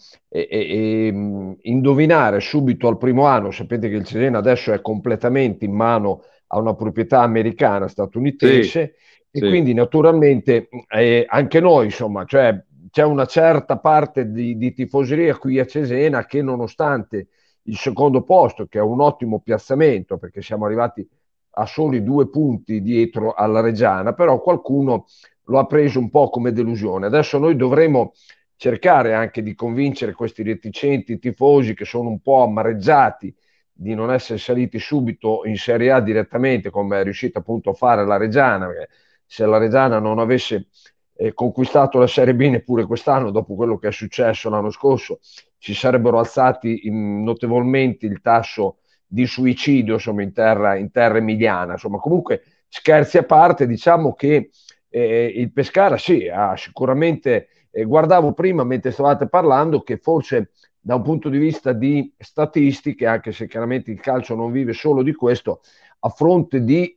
indovinare subito al primo anno, sapete che il Cesena adesso è completamente in mano a una proprietà americana, statunitense, e Sì. quindi naturalmente anche noi, insomma, cioè c'è una certa parte di tifoseria qui a Cesena che, nonostante il secondo posto, che è un ottimo piazzamento perché siamo arrivati a soli 2 punti dietro alla Reggiana, però qualcuno lo ha preso un po' come delusione. Adesso noi dovremo cercare anche di convincere questi reticenti tifosi che sono un po' amareggiati di non essere saliti subito in Serie A direttamente, come è riuscita appunto a fare la Reggiana, perché se la Reggiana non avesse conquistato la Serie B neppure quest'anno, dopo quello che è successo l'anno scorso, ci sarebbero alzati notevolmente il tasso di suicidio, insomma, in terra emiliana. Insomma, comunque, scherzi a parte, diciamo che il Pescara sì, ha sicuramente, guardavo prima mentre stavate parlando, che forse da un punto di vista di statistiche, anche se chiaramente il calcio non vive solo di questo, a fronte di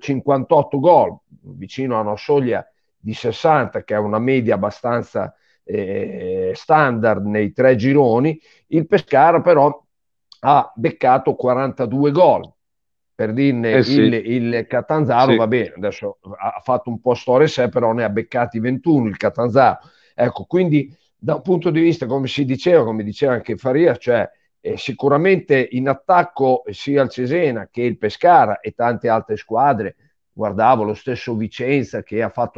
58 gol, vicino a una soglia di 60, che è una media abbastanza standard nei 3 gironi, il Pescara però ha beccato 42 gol. Per dirne, Sì. il Catanzaro, Sì. va bene, adesso ha fatto un po' storia sé, però ne ha beccati 21 il Catanzaro. Ecco, quindi da un punto di vista, come diceva anche Faria, cioè sicuramente in attacco sia il Cesena che il Pescara e tante altre squadre. Guardavo lo stesso Vicenza che ha fatto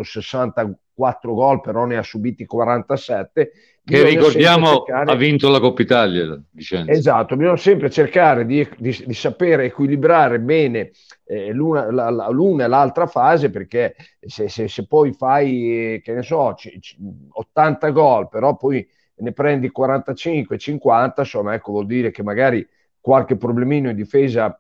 64 gol, però ne ha subiti 47. Che ricordiamo cercare... ha vinto la Coppa Italia, Vicenza. Esatto, bisogna sempre cercare di sapere equilibrare bene l'una e l'altra fase, perché se poi fai, che ne so, 80 gol, però poi ne prendi 45, 50, insomma, ecco, vuol dire che magari qualche problemino in difesa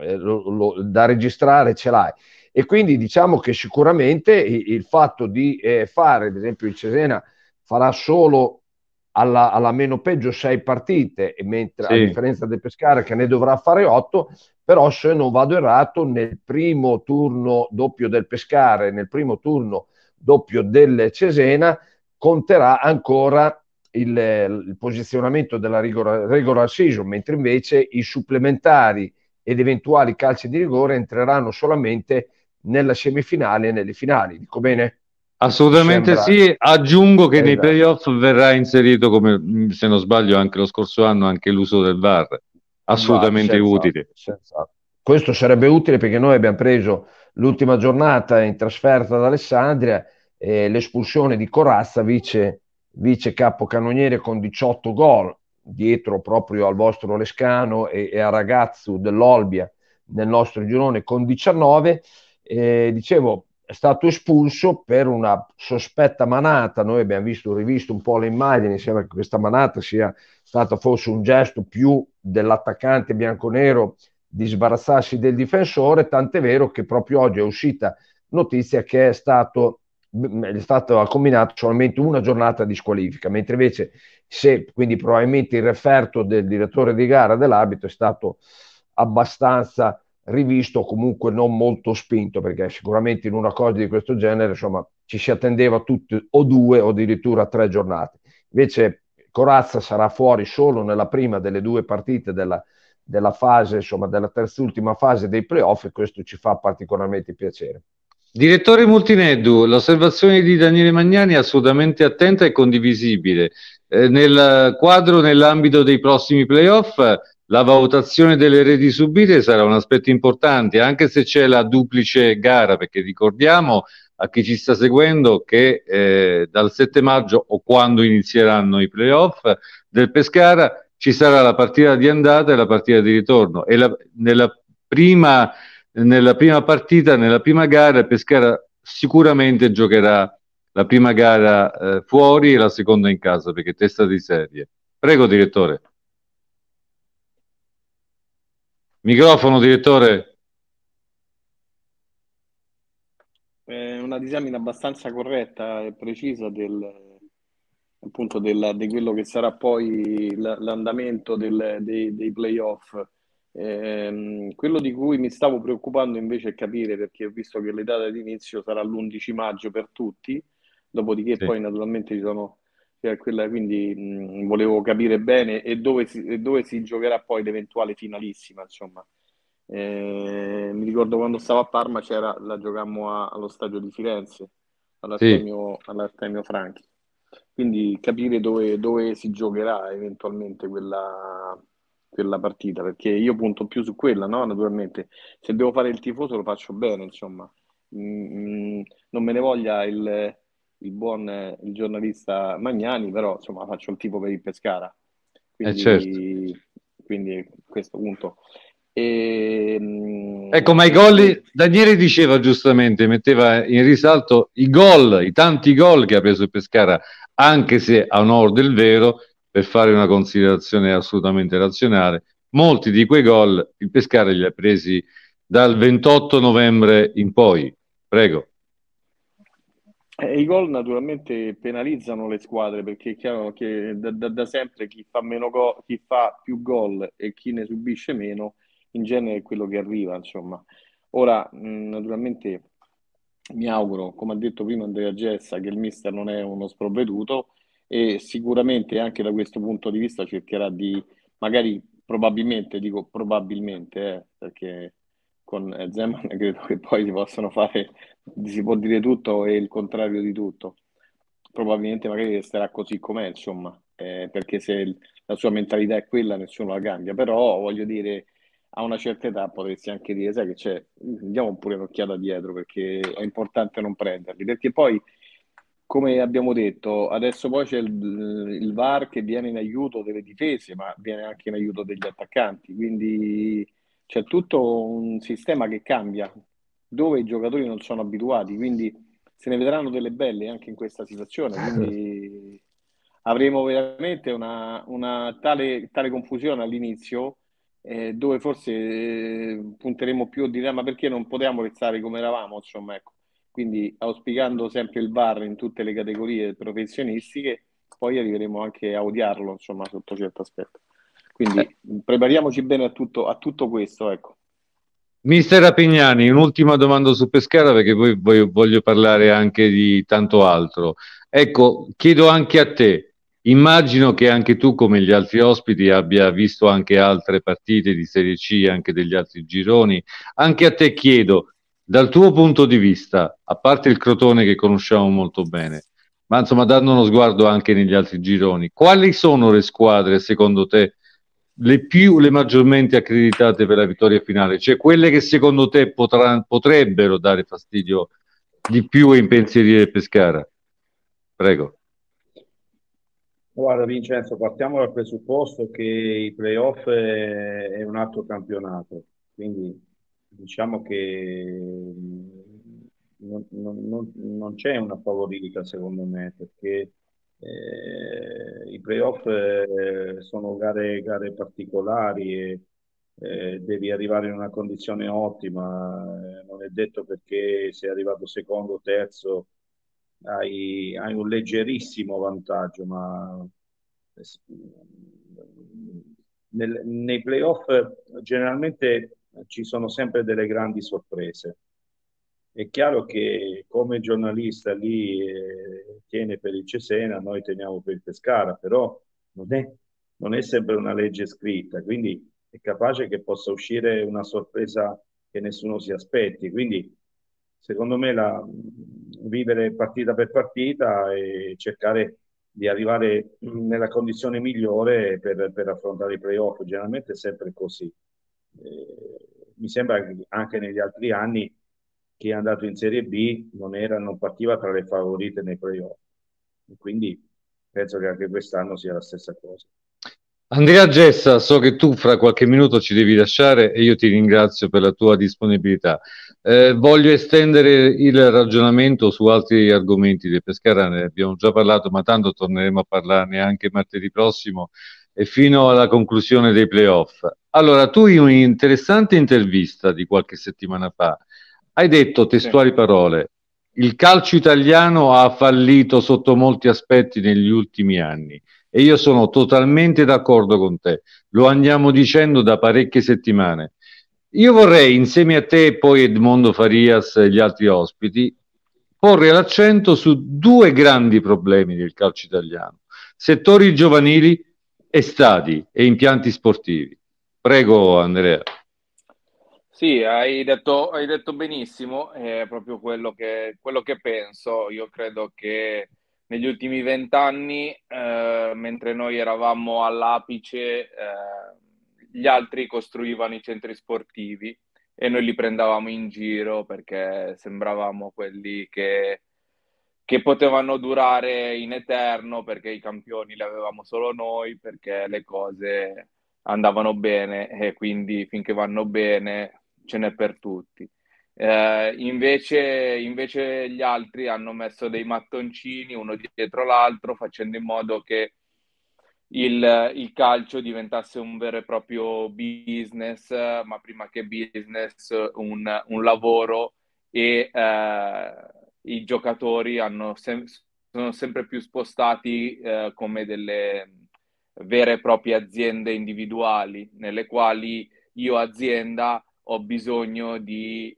da registrare ce l'hai. E quindi diciamo che sicuramente il fatto di fare, ad esempio il Cesena farà solo alla meno peggio 6 partite, e mentre a differenza del Pescara che ne dovrà fare 8, però se non vado errato nel primo turno doppio del Pescara e nel primo turno doppio del Cesena conterà ancora il posizionamento della regular season, mentre invece i supplementari ed eventuali calci di rigore entreranno solamente nella semifinale e nelle finali. Dico bene? Assolutamente sì, aggiungo che nei playoff verrà inserito, come se non sbaglio anche lo scorso anno, anche l'uso del VAR, assolutamente utile. Senz'altro. Questo sarebbe utile perché noi abbiamo preso l'ultima giornata in trasferta ad Alessandria l'espulsione di Corazza, vice capocannoniere con 18 gol, dietro proprio al vostro Lescano e a Ragazzu dell'Olbia nel nostro girone con 19. Dicevo, è stato espulso per una sospetta manata. Noi abbiamo rivisto un po' le immagini, sembra che questa manata sia stata forse un gesto più dell'attaccante bianconero di sbarazzarsi del difensore, tant'è vero che proprio oggi è uscita notizia che è stato combinato solamente una giornata di squalifica, mentre invece quindi probabilmente il referto del direttore di gara, dell'arbitro, è stato abbastanza rivisto, comunque non molto spinto, perché sicuramente in una cosa di questo genere, insomma, ci si attendeva tutti o 2 o addirittura 3 giornate. Invece Corazza sarà fuori solo nella prima delle 2 partite della fase, insomma, della terzultima fase dei playoff, e questo ci fa particolarmente piacere. Direttore Multineddu, l'osservazione di Daniele Magnani è assolutamente attenta e condivisibile. Nel quadro, nell'ambito dei prossimi playoff, la valutazione delle reti subite sarà un aspetto importante, anche se c'è la duplice gara, perché ricordiamo a chi ci sta seguendo che dal 7 maggio o quando inizieranno i playoff del Pescara ci sarà la partita di andata e la partita di ritorno, e nella prima partita, nella prima gara, il Pescara sicuramente giocherà la prima gara fuori e la seconda in casa, perché testa di serie. Prego, direttore. Microfono, direttore. Una disamina abbastanza corretta e precisa appunto di quello che sarà poi l'andamento dei playoff. Quello di cui mi stavo preoccupando invece è capire, perché ho visto che le date di inizio sarà l'11 maggio per tutti, dopodiché sì. Poi naturalmente ci sono quella, quindi volevo capire bene e dove si giocherà poi l'eventuale finalissima, insomma. Mi ricordo quando stavo a Parma la giocammo allo stadio di Firenze, all'Artemio Franchi, quindi capire dove si giocherà eventualmente quella partita, perché io punto più su quella, no? Naturalmente, se devo fare il tifoso lo faccio bene, insomma. Non me ne voglia il giornalista Magnani, però insomma faccio il tifo per il Pescara, quindi, certo. Quindi questo punto. Ecco, ma i gol, Daniele diceva giustamente, metteva in risalto i tanti gol che ha preso il Pescara, anche se a onor del vero, per fare una considerazione assolutamente razionale, molti di quei gol il Pescara li ha presi dal 28 novembre in poi. Prego. I gol naturalmente penalizzano le squadre, perché è chiaro che da sempre chi fa meno gol, chi fa più gol e chi ne subisce meno, in genere è quello che arriva, insomma. Ora, naturalmente mi auguro, come ha detto prima Andrea Gessa, che il mister non è uno sprovveduto, e sicuramente anche da questo punto di vista cercherà di, magari probabilmente, dico probabilmente, perché con Zeman credo che poi si può dire tutto e il contrario di tutto. Probabilmente magari resterà così com'è, insomma, perché se la sua mentalità è quella, nessuno la cambia, però voglio dire, a una certa età potresti anche dire, sai che c'è, diamo pure un'occhiata dietro, perché è importante non prenderli, perché poi, come abbiamo detto, adesso poi c'è il VAR che viene in aiuto delle difese, ma viene anche in aiuto degli attaccanti, quindi c'è tutto un sistema che cambia, dove i giocatori non sono abituati, quindi se ne vedranno delle belle anche in questa situazione, quindi avremo veramente una tale confusione all'inizio, dove forse punteremo più a dire ma perché non potevamo restare come eravamo, insomma, ecco. Quindi auspicando sempre il VAR in tutte le categorie professionistiche, poi arriveremo anche a odiarlo, insomma, sotto certo aspetto. Quindi prepariamoci bene a tutto questo, ecco. Mister Rapignani, un'ultima domanda su Pescara, perché poi voglio parlare anche di tanto altro. Ecco, chiedo anche a te, Immagino che anche tu, come gli altri ospiti, abbia visto anche altre partite di Serie C, anche degli altri gironi. Anche a te chiedo, dal tuo punto di vista, a parte il Crotone che conosciamo molto bene, ma insomma dando uno sguardo anche negli altri gironi, quali sono le squadre secondo te le maggiormente accreditate per la vittoria finale? Cioè quelle che secondo te potrebbero dare fastidio di più ai pensieri del Pescara? Prego. Guarda Vincenzo, partiamo dal presupposto che i playoff è un altro campionato, quindi diciamo che non c'è una favorita secondo me, perché i playoff sono gare particolari e devi arrivare in una condizione ottima, non è detto perché sei arrivato secondo o terzo hai un leggerissimo vantaggio, ma nei playoff generalmente ci sono sempre delle grandi sorprese. È chiaro che come giornalista lì tiene per il Cesena, noi teniamo per il Pescara, però non è sempre una legge scritta, quindi è capace che possa uscire una sorpresa che nessuno si aspetti. Quindi secondo me vivere partita per partita e cercare di arrivare nella condizione migliore per affrontare i playoff. Generalmente è sempre così. Mi sembra che anche negli altri anni chi è andato in Serie B non partiva tra le favorite nei playoff. E quindi penso che anche quest'anno sia la stessa cosa. Andrea Gessa, so che tu fra qualche minuto ci devi lasciare e io ti ringrazio per la tua disponibilità. Voglio estendere il ragionamento su altri argomenti del Pescara, ne abbiamo già parlato, ma tanto torneremo a parlarne anche martedì prossimo e fino alla conclusione dei playoff. Allora, tu in un'interessante intervista di qualche settimana fa hai detto testuali parole: il calcio italiano ha fallito sotto molti aspetti negli ultimi anni. E io sono totalmente d'accordo con te, lo andiamo dicendo da parecchie settimane. Io vorrei, insieme a te e poi Edmondo Farias e gli altri ospiti, porre l'accento su due grandi problemi del calcio italiano: settori giovanili e stadi e impianti sportivi. Prego, Andrea. Sì, hai detto benissimo, è proprio quello che penso. Io credo che negli ultimi 20 anni, mentre noi eravamo all'apice, gli altri costruivano i centri sportivi e noi li prendavamo in giro perché sembravamo quelli che potevano durare in eterno, perché i campioni li avevamo solo noi, perché le cose andavano bene e quindi finché vanno bene ce n'è per tutti. Invece gli altri hanno messo dei mattoncini uno dietro l'altro, facendo in modo che il calcio diventasse un vero e proprio business, ma prima che business, un lavoro, e i giocatori sono sempre più spostati come delle vere e proprie aziende individuali, nelle quali io azienda ho bisogno di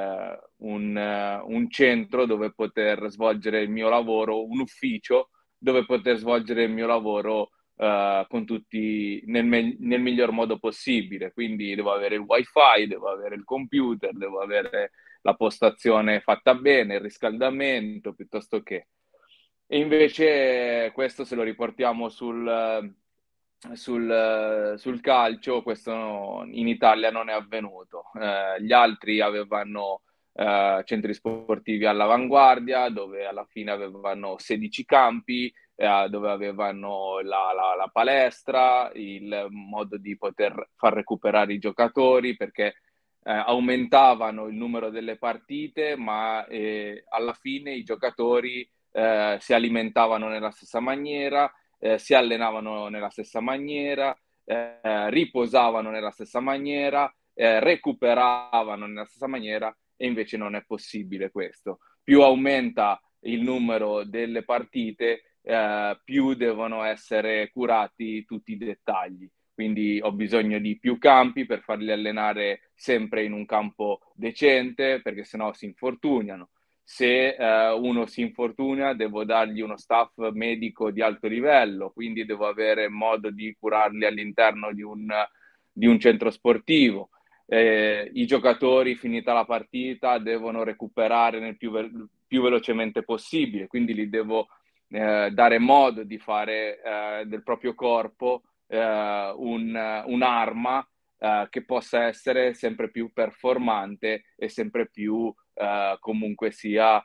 un centro dove poter svolgere il mio lavoro, un ufficio dove poter svolgere il mio lavoro con tutti nel miglior modo possibile. Quindi devo avere il wifi, devo avere il computer, devo avere la postazione fatta bene, il riscaldamento, piuttosto che. E invece questo, se lo riportiamo sul calcio, questo in Italia non è avvenuto. Gli altri avevano centri sportivi all'avanguardia, dove alla fine avevano 16 campi, dove avevano la palestra, il modo di poter far recuperare i giocatori, perché aumentavano il numero delle partite, ma alla fine i giocatori si alimentavano nella stessa maniera, si allenavano nella stessa maniera, riposavano nella stessa maniera, recuperavano nella stessa maniera, e invece non è possibile questo. Più aumenta il numero delle partite, più devono essere curati tutti i dettagli. Quindi ho bisogno di più campi per farli allenare sempre in un campo decente, perché sennò si infortunano. se uno si infortuna devo dargli uno staff medico di alto livello, quindi devo avere modo di curarli all'interno di un centro sportivo. I giocatori, finita la partita, devono recuperare nel più velocemente possibile, quindi li devo dare modo di fare del proprio corpo un'arma che possa essere sempre più performante e sempre più comunque sia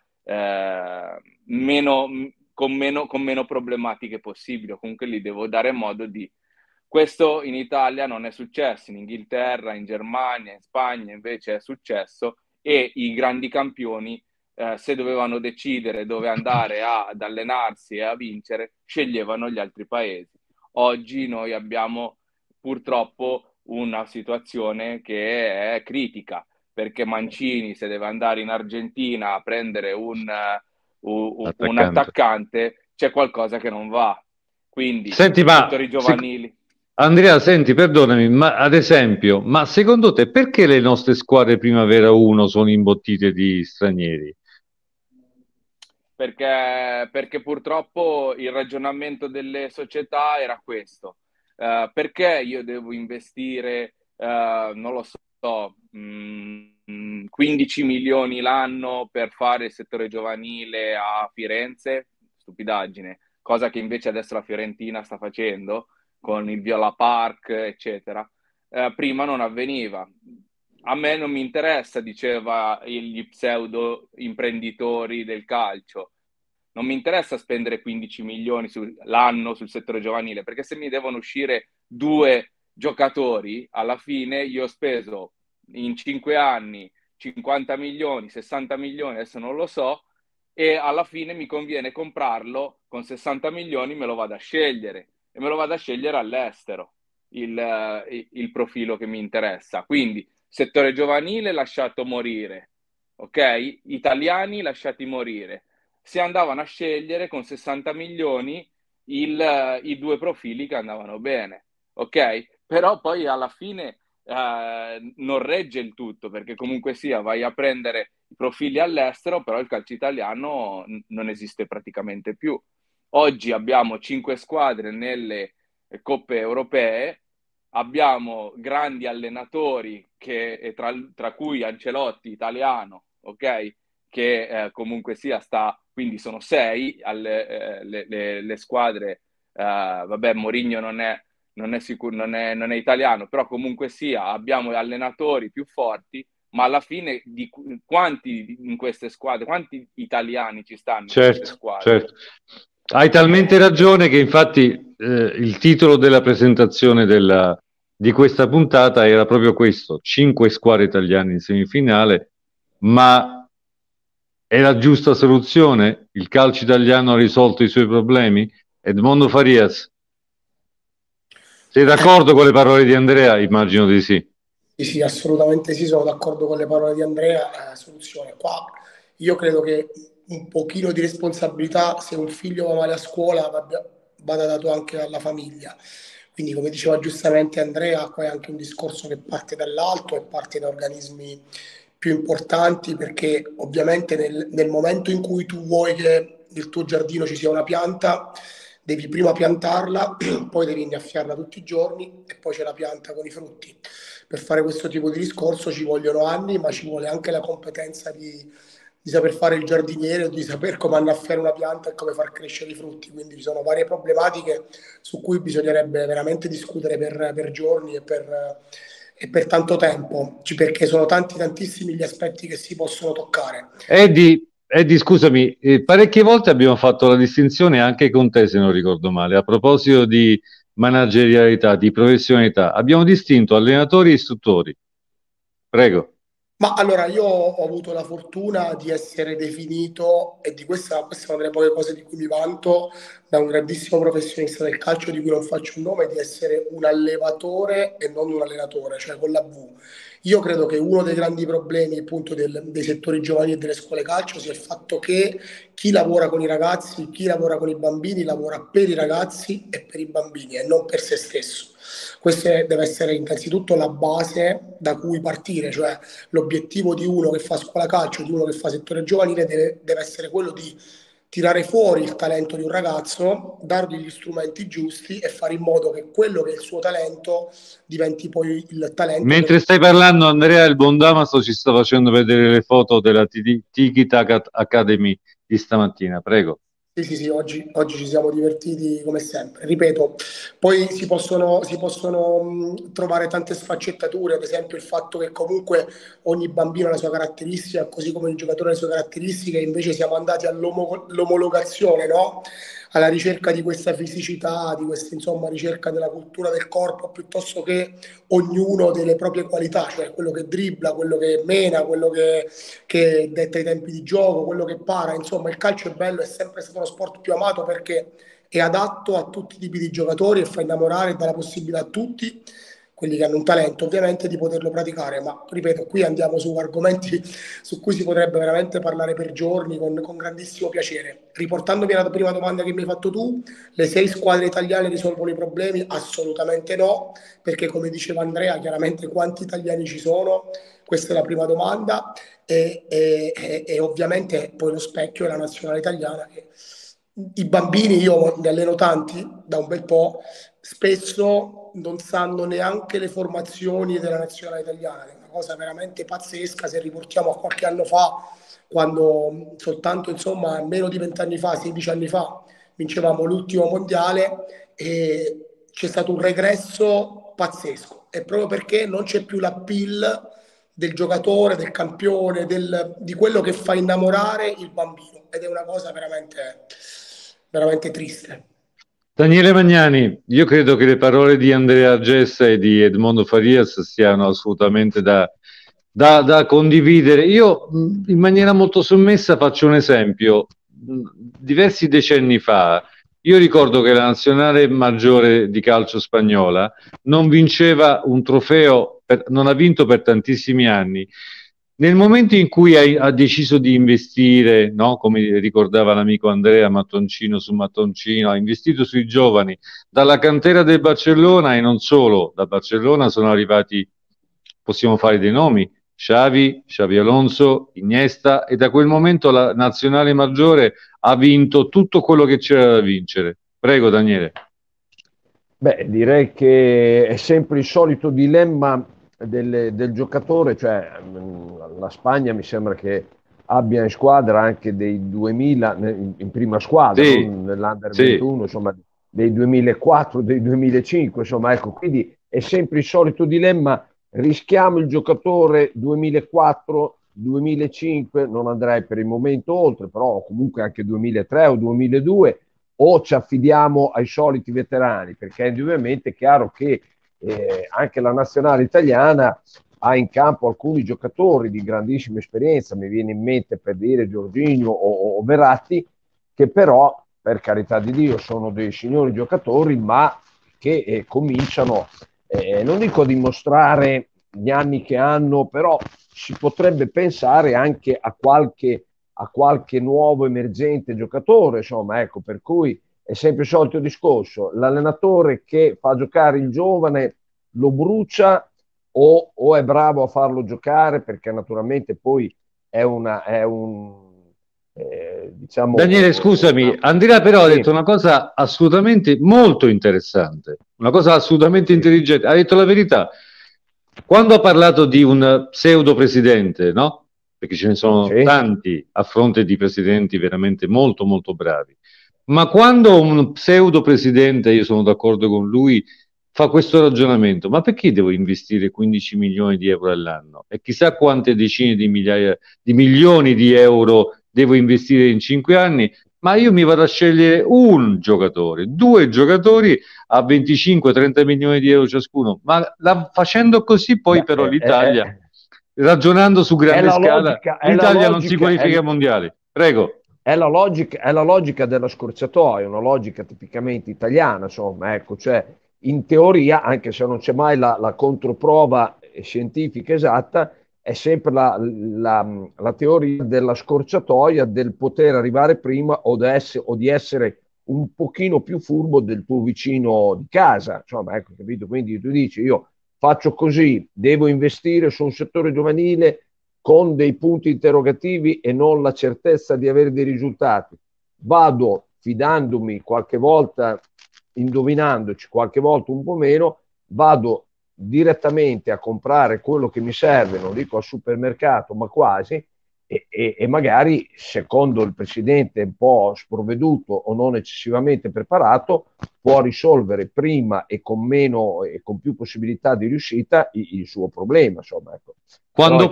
con meno problematiche possibili. Comunque gli devo dare modo di... Questo in Italia non è successo, in Inghilterra, in Germania, in Spagna invece è successo, e i grandi campioni se dovevano decidere dove andare ad allenarsi e a vincere, sceglievano gli altri paesi. Oggi noi abbiamo purtroppo una situazione che è critica, perché Mancini, se deve andare in Argentina a prendere un attaccante, c'è qualcosa che non va. Quindi, senti, settori giovanili. Andrea, senti, perdonami, ma ad esempio, ma secondo te perché le nostre squadre Primavera 1 sono imbottite di stranieri? Perché purtroppo il ragionamento delle società era questo. Perché io devo investire, non lo so, 15 milioni l'anno per fare il settore giovanile a Firenze? Stupidaggine. Cosa che invece adesso la Fiorentina sta facendo con il Viola Park, eccetera. Prima non avveniva. A me non mi interessa, diceva gli pseudo imprenditori del calcio. Non mi interessa spendere 15 milioni l'anno sul settore giovanile, perché se mi devono uscire 2 giocatori, alla fine io ho speso in 5 anni 50 milioni, 60 milioni, adesso non lo so, e alla fine mi conviene comprarlo con 60 milioni, me lo vado a scegliere, e me lo vado a scegliere all'estero, il profilo che mi interessa. Quindi settore giovanile lasciato morire, ok? Italiani lasciati morire. Si andavano a scegliere con 60 milioni i 2 profili che andavano bene, ok? Però poi alla fine non regge il tutto, perché comunque sia vai a prendere i profili all'estero, però il calcio italiano non esiste praticamente più. Oggi abbiamo 5 squadre nelle coppe europee, abbiamo grandi allenatori tra cui Ancelotti, italiano, ok? Che comunque sia quindi sono 6 le squadre. Vabbè, Mourinho non è sicuro, non è italiano, però comunque sia abbiamo allenatori più forti, ma alla fine quanti in queste squadre, quanti italiani ci stanno in queste squadre? Certo. Hai talmente ragione che infatti il titolo della presentazione di questa puntata era proprio questo: 5 squadre italiane in semifinale, ma è la giusta soluzione? Il calcio italiano ha risolto i suoi problemi? Edmondo Farias, sei d'accordo con le parole di Andrea? Immagino di sì. Sì, assolutamente sì, sono d'accordo con le parole di Andrea. Soluzione qua, io credo che un pochino di responsabilità, se un figlio va male a scuola, vada dato anche alla famiglia. Quindi, come diceva giustamente Andrea, qua è anche un discorso che parte dall'alto e parte da organismi più importanti, perché ovviamente nel momento in cui tu vuoi che nel tuo giardino ci sia una pianta, devi prima piantarla, poi devi innaffiarla tutti i giorni e poi c'è la pianta con i frutti. Per fare questo tipo di discorso ci vogliono anni, ma ci vuole anche la competenza di saper fare il giardiniere, di saper come annaffiare una pianta e come far crescere i frutti. Quindi ci sono varie problematiche su cui bisognerebbe veramente discutere per giorni e per tanto tempo, perché sono tantissimi gli aspetti che si possono toccare. Eddie, scusami, parecchie volte abbiamo fatto la distinzione anche con te, se non ricordo male, a proposito di managerialità, di professionalità. Abbiamo distinto allenatori e istruttori. Prego. Ma allora, io ho avuto la fortuna di essere definito, e questa è una delle poche cose di cui mi vanto, da un grandissimo professionista del calcio di cui non faccio un nome, di essere un allevatore e non un allenatore, cioè con la V. Io credo che uno dei grandi problemi appunto dei settori giovanili e delle scuole calcio sia il fatto che chi lavora con i ragazzi, chi lavora con i bambini, lavora per i ragazzi e per i bambini e non per se stesso. Questa deve essere innanzitutto la base da cui partire, cioè l'obiettivo di uno che fa scuola calcio, di uno che fa settore giovanile deve essere quello di tirare fuori il talento di un ragazzo, dargli gli strumenti giusti e fare in modo che quello che è il suo talento diventi poi il talento. Mentre stai parlando, Andrea, il buon Damaso ci sta facendo vedere le foto della Tiki Taka Academy di stamattina, prego. Sì, oggi ci siamo divertiti come sempre. Ripeto, poi si possono trovare tante sfaccettature, ad esempio il fatto che comunque ogni bambino ha la sua caratteristica, così come il giocatore ha le sue caratteristiche, invece siamo andati all'omologazione, no? Alla ricerca di questa fisicità, di questa insomma ricerca della cultura del corpo, piuttosto che ognuno delle proprie qualità, cioè quello che dribbla, quello che mena, quello che detta i tempi di gioco, quello che para. Insomma, il calcio è bello, è sempre stato uno sport più amato perché è adatto a tutti i tipi di giocatori e fa innamorare e dà la possibilità a tutti, quelli che hanno un talento ovviamente, di poterlo praticare. Ma ripeto, qui andiamo su argomenti su cui si potrebbe veramente parlare per giorni con grandissimo piacere. Riportandomi alla prima domanda che mi hai fatto tu, le 6 squadre italiane risolvono i problemi? Assolutamente no, perché come diceva Andrea, chiaramente quanti italiani ci sono? Questa è la prima domanda e ovviamente poi lo specchio è la nazionale italiana. I bambini, io ne alleno tanti da un bel po', spesso non sanno neanche le formazioni della nazionale italiana, è una cosa veramente pazzesca se riportiamo a qualche anno fa, quando soltanto insomma meno di 20 anni fa, 16 anni fa, vincevamo l'ultimo mondiale e c'è stato un regresso pazzesco, e proprio perché non c'è più l'appeal del giocatore, del campione, di quello che fa innamorare il bambino, ed è una cosa veramente triste. Daniele Magnani, io credo che le parole di Andrea Gessa e di Edmondo Farias siano assolutamente da condividere. Io in maniera molto sommessa faccio un esempio. Diversi decenni fa, io ricordo che la nazionale maggiore di calcio spagnola non vinceva un trofeo, non ha vinto per tantissimi anni. Nel momento in cui ha deciso di investire, no? Come ricordava l'amico Andrea, mattoncino su mattoncino, ha investito sui giovani, dalla cantera del Barcellona e non solo, da Barcellona sono arrivati, possiamo fare dei nomi, Xavi Alonso, Iniesta, e da quel momento la nazionale maggiore ha vinto tutto quello che c'era da vincere. Prego Daniele. Beh, direi che è sempre il solito dilemma del giocatore, cioè la Spagna mi sembra che abbia in squadra anche dei 2000, in prima squadra, sì, non nell'Under sì. 21, insomma, dei 2004, dei 2005, insomma, ecco, quindi è sempre il solito dilemma, rischiamo il giocatore 2004, 2005, non andrei per il momento oltre, però comunque anche 2003 o 2002, o ci affidiamo ai soliti veterani, perché indubbiamente è chiaro che anche la nazionale italiana ha in campo alcuni giocatori di grandissima esperienza, mi viene in mente per dire Jorginho o Verratti, che però per carità di Dio sono dei signori giocatori, ma che cominciano, non dico a dimostrare gli anni che hanno, però si potrebbe pensare anche a qualche nuovo emergente giocatore, insomma, ecco, per cui è sempre il solito discorso, l'allenatore che fa giocare il giovane lo brucia o è bravo a farlo giocare, perché naturalmente poi diciamo, Daniele, scusami, Andrea però ha detto una cosa assolutamente molto interessante, una cosa assolutamente intelligente, ha detto la verità. Quando ha parlato di un pseudo presidente, no? Perché ce ne sono tanti a fronte di presidenti veramente molto molto bravi, ma quando un pseudo presidente, io sono d'accordo con lui, fa questo ragionamento, ma perché devo investire 15 milioni di euro all'anno e chissà quante decine di migliaia di milioni di euro devo investire in 5 anni, ma io mi vado a scegliere un giocatore, 2 giocatori a 25-30 milioni di euro ciascuno, ma facendo così poi però l'Italia, ragionando su grande scala, l'Italia non si qualifica ai mondiali. Prego. È la logica della scorciatoia, una logica tipicamente italiana, insomma, ecco, cioè in teoria, anche se non c'è mai la controprova scientifica esatta, è sempre la teoria della scorciatoia, del poter arrivare prima o di essere un pochino più furbo del tuo vicino di casa. Insomma, ecco, capito? Quindi tu dici, io faccio così, devo investire su un settore giovanile con dei punti interrogativi e non la certezza di avere dei risultati. Vado fidandomi, qualche volta indovinandoci, qualche volta un po' meno, vado direttamente a comprare quello che mi serve, non dico al supermercato, ma quasi, e magari, secondo il presidente un po' sprovveduto o non eccessivamente preparato, può risolvere prima e con meno e con più possibilità di riuscita il suo problema. Insomma, ecco. Quando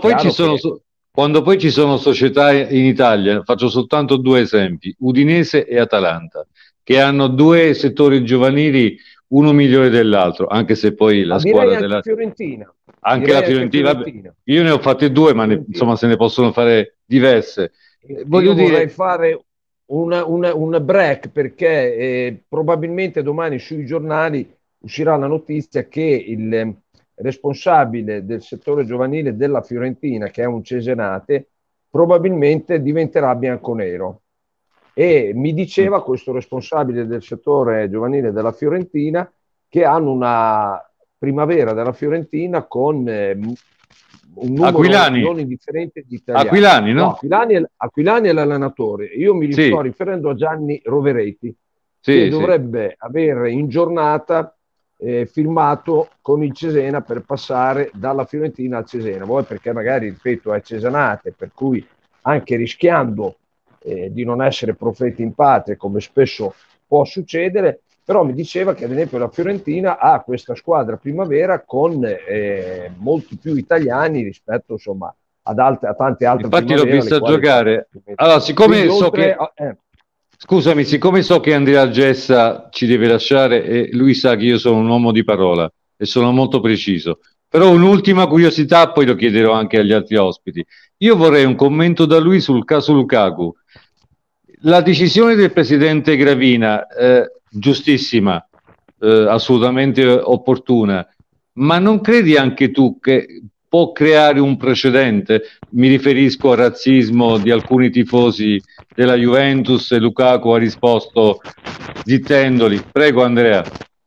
poi ci sono società in Italia, faccio soltanto due esempi, Udinese e Atalanta, che hanno due settori giovanili, uno migliore dell'altro, anche se poi la squadra della Fiorentina. Anche la Fiorentina, vabbè, io ne ho fatte due, ma insomma se ne possono fare diverse. Voglio dire, vorrei fare un break, perché probabilmente domani sui giornali uscirà la notizia che il responsabile del settore giovanile della Fiorentina, che è un cesenate, probabilmente diventerà bianconero. E mi diceva questo responsabile del settore giovanile della Fiorentina che hanno una primavera della Fiorentina con un numero non indifferente di italiani. Aquilani, no? Aquilani è l'allenatore. Io mi sto riferendo a Gianni Roveretti, che dovrebbe avere in giornata firmato con il Cesena per passare dalla Fiorentina al Cesena. Poi perché magari, ripeto, è cesenate, per cui anche rischiando di non essere profeti in patria, come spesso può succedere, però mi diceva che ad esempio la Fiorentina ha questa squadra primavera con molti più italiani rispetto, insomma, a tante altre. Infatti l'ho vista giocare. Allora, siccome so che scusami, siccome so che Andrea Gessa ci deve lasciare e lui sa che io sono un uomo di parola e sono molto preciso, però un'ultima curiosità, poi lo chiederò anche agli altri ospiti. Io vorrei un commento da lui sul caso Lukaku. La decisione del presidente Gravina, giustissima, assolutamente opportuna, ma non credi anche tu che può creare un precedente? Mi riferisco al razzismo di alcuni tifosi della Juventus, e Lukaku ha risposto zittendoli. Prego Andrea.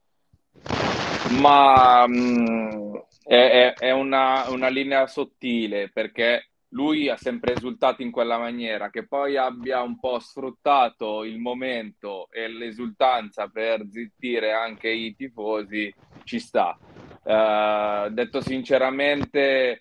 Ma è una linea sottile, perché lui ha sempre esultato in quella maniera. Che poi abbia un po' sfruttato il momento e l'esultanza per zittire anche i tifosi, ci sta. Detto sinceramente,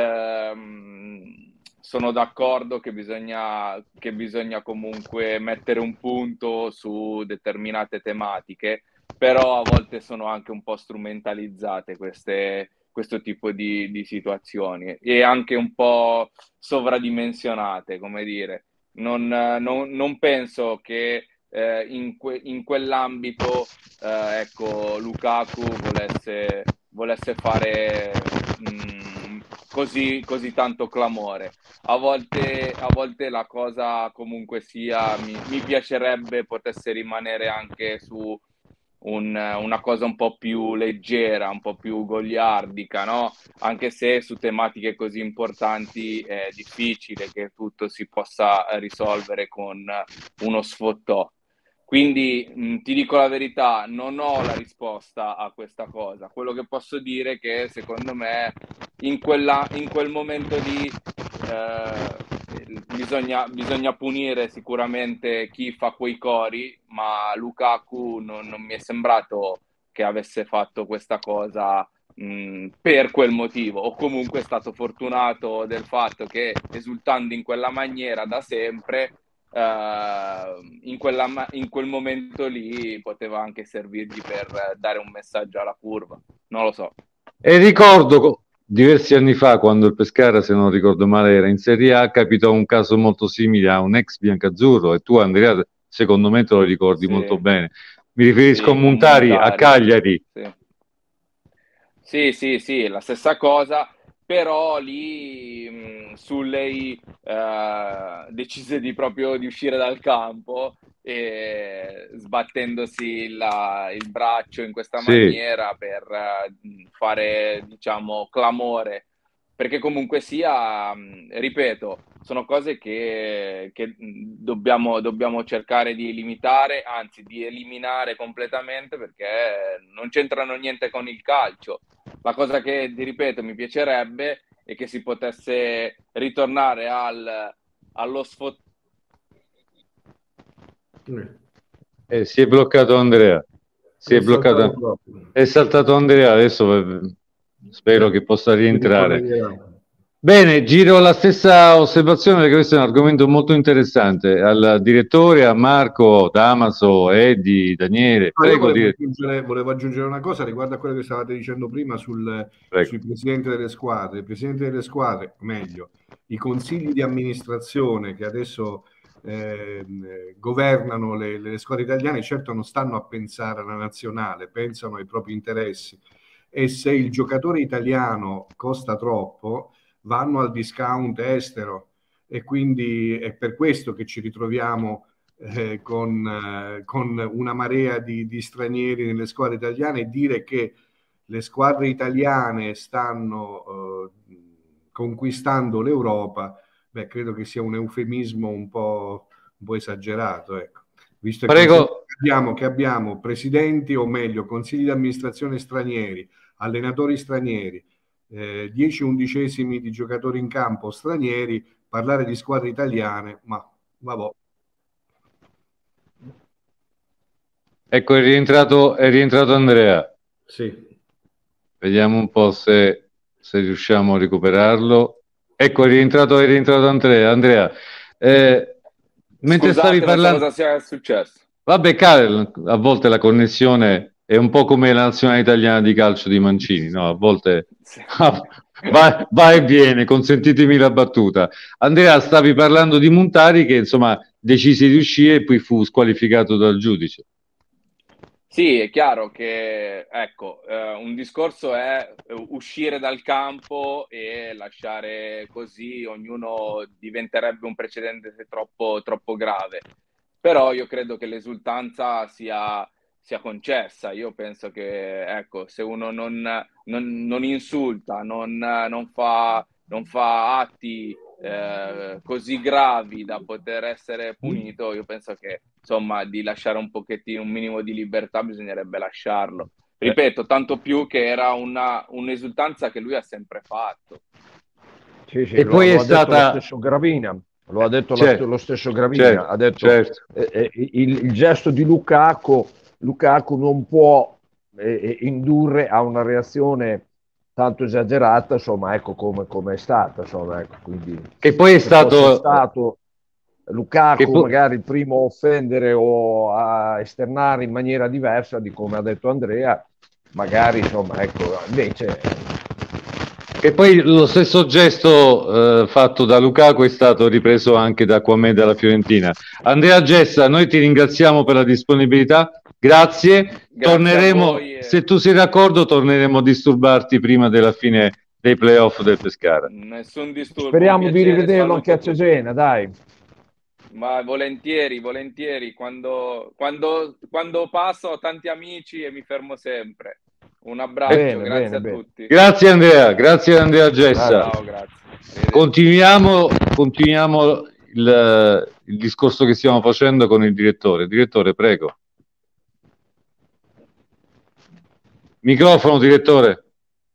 sono d'accordo che bisogna comunque mettere un punto su determinate tematiche, però a volte sono anche un po' strumentalizzate questo tipo di situazioni, e anche un po' sovradimensionate, come dire. Non penso che in quell'ambito ecco, Lukaku volesse fare così tanto clamore. A volte la cosa comunque sia, mi piacerebbe potesse rimanere anche su una cosa un po' più leggera, un po' più goliardica, no? Anche se su tematiche così importanti è difficile che tutto si possa risolvere con uno sfottò. Quindi ti dico la verità, non ho la risposta a questa cosa. Quello che posso dire è che secondo me in quel momento lì bisogna punire sicuramente chi fa quei cori, ma Lukaku non mi è sembrato che avesse fatto questa cosa per quel motivo, o comunque è stato fortunato del fatto che, esultando in quella maniera da sempre, in quel momento lì poteva anche servirgli per dare un messaggio alla curva, non lo so. E ricordo diversi anni fa, quando il Pescara, se non ricordo male, era in Serie A, capitò un caso molto simile a un ex biancazzurro, e tu Andrea secondo me te lo ricordi molto bene. Mi riferisco a Montari, a Cagliari. Sì, la stessa cosa. Però lì Sulley decise proprio di uscire dal campo, e sbattendosi il braccio in questa Sì, maniera per fare, diciamo, clamore. Perché comunque sia, ripeto, sono cose che dobbiamo cercare di limitare, anzi di eliminare completamente, perché non c'entrano niente con il calcio. La cosa che, ti ripeto, mi piacerebbe è che si potesse ritornare allo sfottò. si è bloccato Andrea. Si è saltato bloccato. proprio. È saltato Andrea, adesso spero che possa rientrare. Ritornerà. Bene, giro la stessa osservazione perché questo è un argomento molto interessante. Al direttore, a Marco, Damaso, Eddie, Daniele. No, io Prego, direttore. volevo aggiungere una cosa riguardo a quello che stavate dicendo prima Prego. sui presidenti delle squadre. I presidenti delle squadre, o meglio, i consigli di amministrazione che adesso governano le squadre italiane, certo non stanno a pensare alla nazionale, pensano ai propri interessi. E se il giocatore italiano costa troppo, vanno al discount estero. E quindi è per questo che ci ritroviamo con una marea di stranieri nelle squadre italiane, e dire che le squadre italiane stanno conquistando l'Europa, beh, credo che sia un eufemismo un po' esagerato, ecco. Visto che abbiamo presidenti, o meglio, consigli di amministrazione stranieri, allenatori stranieri, 10 undicesimi di giocatori in campo stranieri, parlare di squadre italiane, ma vabbè. Ecco, è rientrato Andrea. Sì. Vediamo un po' se riusciamo a recuperarlo. Ecco, è rientrato Andrea. Mentre stavi parlando, cosa sia successo. vabbè, Karel, a volte la connessione è un po' come la nazionale italiana di calcio di Mancini, no? A volte va e viene, consentitemi la battuta. Andrea, stavi parlando di Montari che insomma decise di uscire e poi fu squalificato dal giudice. Sì, è chiaro che, ecco, un discorso è uscire dal campo e lasciare così, ognuno diventerebbe un precedente troppo grave. Però io credo che l'esultanza sia concessa. Io penso che, ecco, se uno non insulta, non fa atti così gravi da poter essere punito, io penso che, insomma, di lasciare un pochettino, un minimo di libertà bisognerebbe lasciarlo. Ripeto, tanto più che era un'esultanza che lui ha sempre fatto. Sì, E poi è stata lo stesso Gravina. Lo ha detto certo, lo stesso Gravina. Ha detto il gesto di Lukaku non può indurre a una reazione tanto esagerata, insomma, ecco come è stata, insomma, ecco, quindi che poi è stato Lukaku magari il primo a offendere o a esternare in maniera diversa di come ha detto Andrea, magari, insomma, ecco, invece. E poi lo stesso gesto fatto da Lukaku è stato ripreso anche da Kwame della Fiorentina. Andrea Gessa, noi ti ringraziamo per la disponibilità, grazie. Torneremo, se tu sei d'accordo, torneremo a disturbarti prima della fine dei playoff del Pescara. Nessun disturbo. Speriamo di rivederlo anche a Cesena, dai. Ma volentieri, quando passo ho tanti amici e mi fermo sempre. Un abbraccio, grazie a tutti. Grazie Andrea Gessa. Ciao, grazie. Continuiamo il discorso che stiamo facendo con il direttore. Direttore, prego. Microfono, direttore.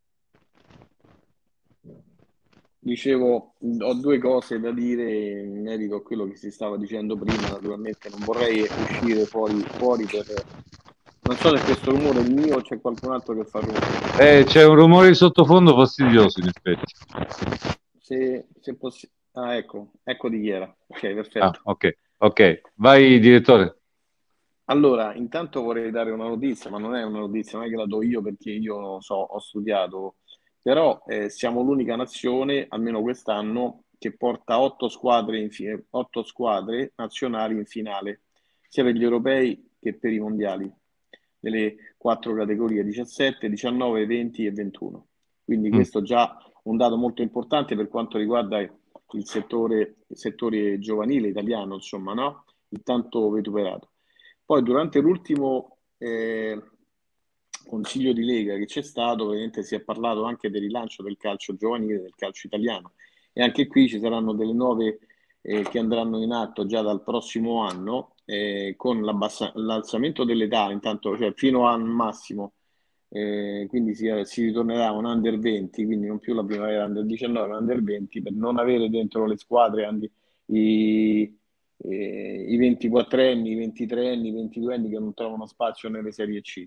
Dicevo, ho due cose da dire in merito a quello che si stava dicendo prima. Naturalmente non vorrei uscire fuori per... Non so se questo rumore è il mio o c'è qualcun altro che fa rumore. C'è un rumore di sottofondo fastidioso, in effetti. Se ecco di chi era. Ok, perfetto. Ok, vai direttore. Allora, intanto vorrei dare una notizia, ma non è una notizia, non è che la do io perché io ho studiato, però siamo l'unica nazione, almeno quest'anno, che porta 8 squadre nazionali in finale, sia per gli europei che per i mondiali, nelle 4 categorie 17, 19, 20 e 21. Quindi questo è già un dato molto importante per quanto riguarda il settore giovanile italiano, insomma, no? il tanto vituperato. Poi durante l'ultimo Consiglio di Lega che c'è stato, ovviamente si è parlato anche del rilancio del calcio giovanile, del calcio italiano, e anche qui ci saranno delle nuove che andranno in atto già dal prossimo anno, con l'alzamento dell'età, intanto, cioè fino al massimo, quindi si ritornerà a un under 20, quindi non più la primavera under 19, ma under 20, per non avere dentro le squadre i 24enni, i 23enni, i 22enni che non trovano spazio nelle Serie C.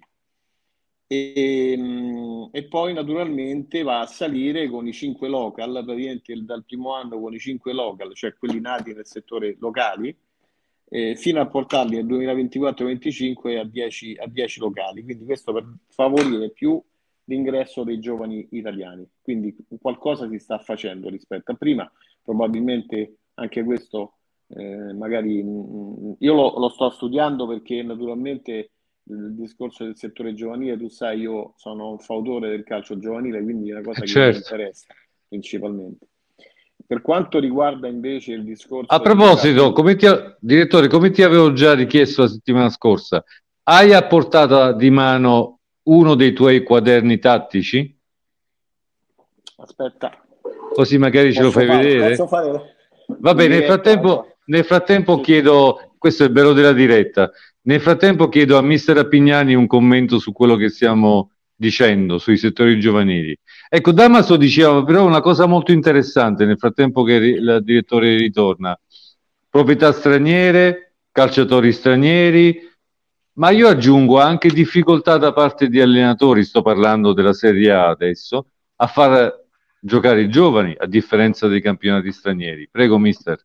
E poi naturalmente va a salire con i 5 local, praticamente dal primo anno con i 5 local, cioè quelli nati nel settore locali, fino a portarli nel 2024-25 a 10 locali. Quindi questo per favorire più l'ingresso dei giovani italiani. Quindi qualcosa si sta facendo rispetto a prima, probabilmente anche questo magari io lo sto studiando, perché naturalmente il discorso del settore giovanile, tu sai, io sono un fautore del calcio giovanile, quindi è una cosa che mi interessa principalmente. Per quanto riguarda invece il discorso... A proposito, direttore, come ti avevo già richiesto la settimana scorsa, hai a portata di mano uno dei tuoi quaderni tattici? Aspetta. Così magari ce lo fai vedere? Posso fare... Vabbè, nel frattempo chiedo, questo è il bello della diretta, nel frattempo chiedo a mister Appignani un commento su quello che stiamo dicendo sui settori giovanili. Ecco, Damaso diceva però una cosa molto interessante nel frattempo che il direttore ritorna: proprietà straniere, calciatori stranieri, ma io aggiungo anche difficoltà da parte di allenatori, sto parlando della Serie A adesso, a far giocare i giovani, a differenza dei campionati stranieri. Prego, mister.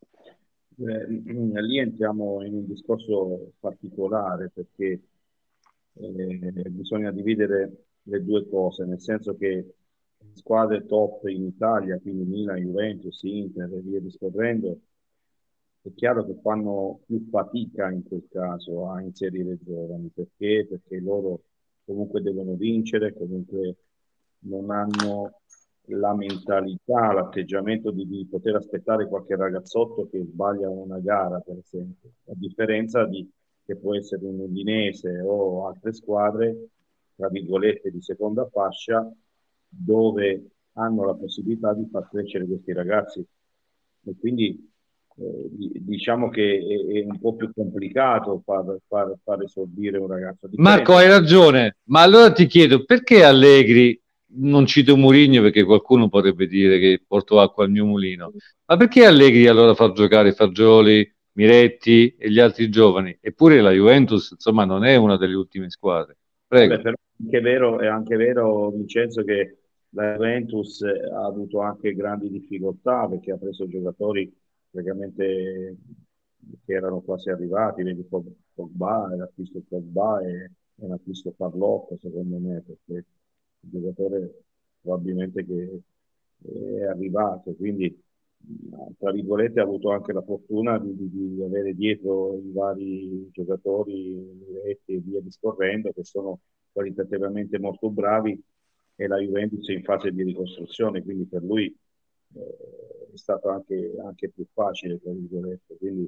Lì entriamo in un discorso particolare, perché bisogna dividere le due cose, nel senso che squadre top in Italia, quindi Milan, Juventus, Inter e via discorrendo, è chiaro che fanno più fatica in quel caso a inserire giovani. Perché? Perché loro comunque devono vincere, comunque non hanno la mentalità, l'atteggiamento di poter aspettare qualche ragazzotto che sbaglia una gara, per esempio, a differenza di che può essere un Udinese o altre squadre, tra virgolette, di seconda fascia, dove hanno la possibilità di far crescere questi ragazzi. E quindi diciamo che è un po' più complicato far esordire un ragazzo. Marco, hai ragione, ma allora ti chiedo, perché Allegri, non cito Mourinho perché qualcuno potrebbe dire che porto acqua al mio mulino, ma perché Allegri allora fa giocare Fagioli, Miretti e gli altri giovani? Eppure la Juventus, insomma, non è una delle ultime squadre. Prego. Vabbè, però è anche vero, Vincenzo, che la Juventus ha avuto anche grandi difficoltà, perché ha preso giocatori praticamente che erano quasi arrivati, vedi Pogba, l'acquisto Pogba è un acquisto farlocco secondo me, perché il giocatore probabilmente che è arrivato, quindi tra virgolette ha avuto anche la fortuna di avere dietro i vari giocatori Miretti e via discorrendo, che sono qualitativamente molto bravi, e la Juventus è in fase di ricostruzione, quindi per lui è stato anche più facile, tra virgolette. Quindi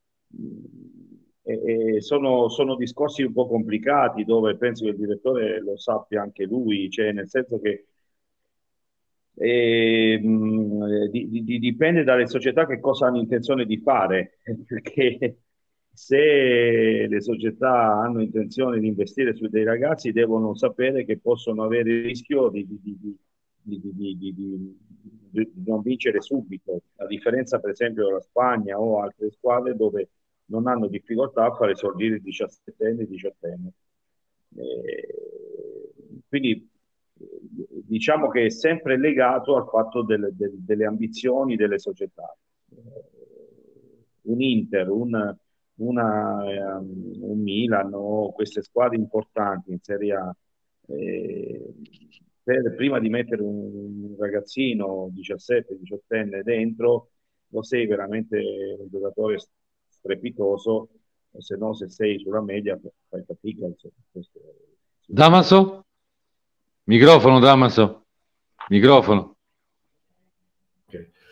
sono discorsi un po' complicati, dove penso che il direttore lo sappia anche lui, cioè nel senso che dipende dalle società che cosa hanno intenzione di fare, perché se le società hanno intenzione di investire su dei ragazzi, devono sapere che possono avere il rischio di non vincere subito, a differenza per esempio della Spagna o altre squadre dove non hanno difficoltà a fare esordire 17enni e 18enni. Quindi diciamo che è sempre legato al fatto delle ambizioni delle società. Un Inter, un Milan o queste squadre importanti in Serie A, prima di mettere un ragazzino 17-18enne dentro, lo sei veramente un giocatore strepitoso, o se no, se sei sulla media fai fatica. Damaso? Microfono, Damaso. Microfono. Okay.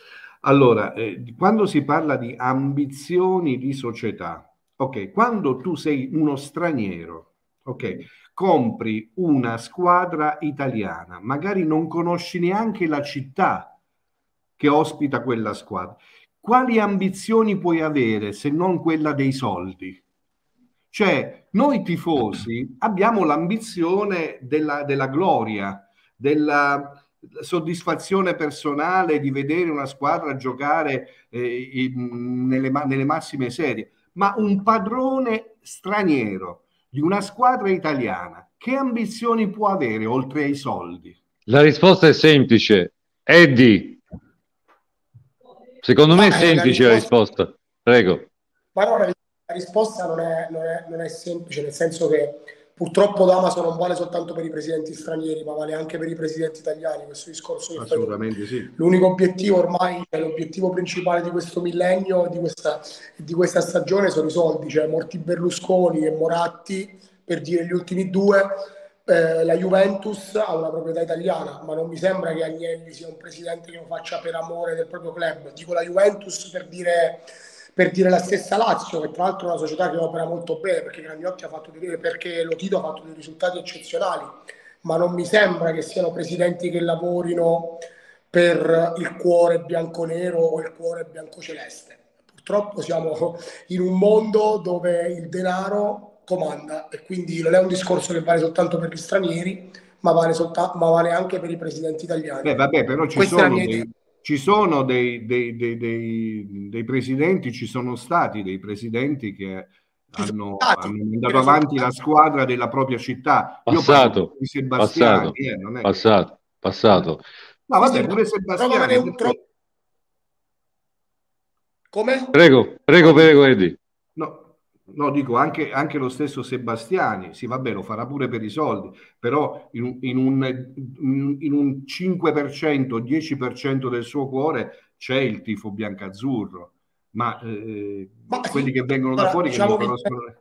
Allora, quando si parla di ambizioni di società, ok, quando tu sei uno straniero, ok, compri una squadra italiana, magari non conosci neanche la città che ospita quella squadra. Quali ambizioni puoi avere se non quella dei soldi? Cioè, noi tifosi abbiamo l'ambizione della gloria, della soddisfazione personale di vedere una squadra giocare nelle massime serie, ma un padrone straniero di una squadra italiana, che ambizioni può avere oltre ai soldi? La risposta è semplice, Eddie. Secondo me è semplice la risposta. Prego. Ma no, la risposta non è semplice, nel senso che purtroppo Damaso non vale soltanto per i presidenti stranieri, ma vale anche per i presidenti italiani. Questo discorso che assolutamente sì. L'unico obiettivo ormai, l'obiettivo principale di questo millennio, di questa stagione, sono i soldi, cioè morti Berlusconi e Moratti, per dire gli ultimi due. La Juventus ha una proprietà italiana, ma non mi sembra che Agnelli sia un presidente che lo faccia per amore del proprio club. Dico la Juventus per dire la stessa Lazio, che tra l'altro è una società che opera molto bene, perché Grandiotti ha fatto perché Lotito ha fatto dei risultati eccezionali, ma non mi sembra che siano presidenti che lavorino per il cuore bianconero o il cuore biancoceleste. Purtroppo siamo in un mondo dove il denaro comanda, e quindi non è un discorso che vale soltanto per gli stranieri, ma vale anche per i presidenti italiani. Vabbè, però ci sono dei presidenti, ci sono stati dei presidenti che hanno mandato avanti la squadra della propria città. Passato. Di Sebastiani, passato. No, vabbè, pure Sebastiani. Come? Prego, Eddie. No, dico anche lo stesso Sebastiani, sì, vabbè, lo farà pure per i soldi, però in un 5%, 10% del suo cuore c'è il tifo biancazzurro, ma quelli che vengono da fuori, diciamo, che non conoscono.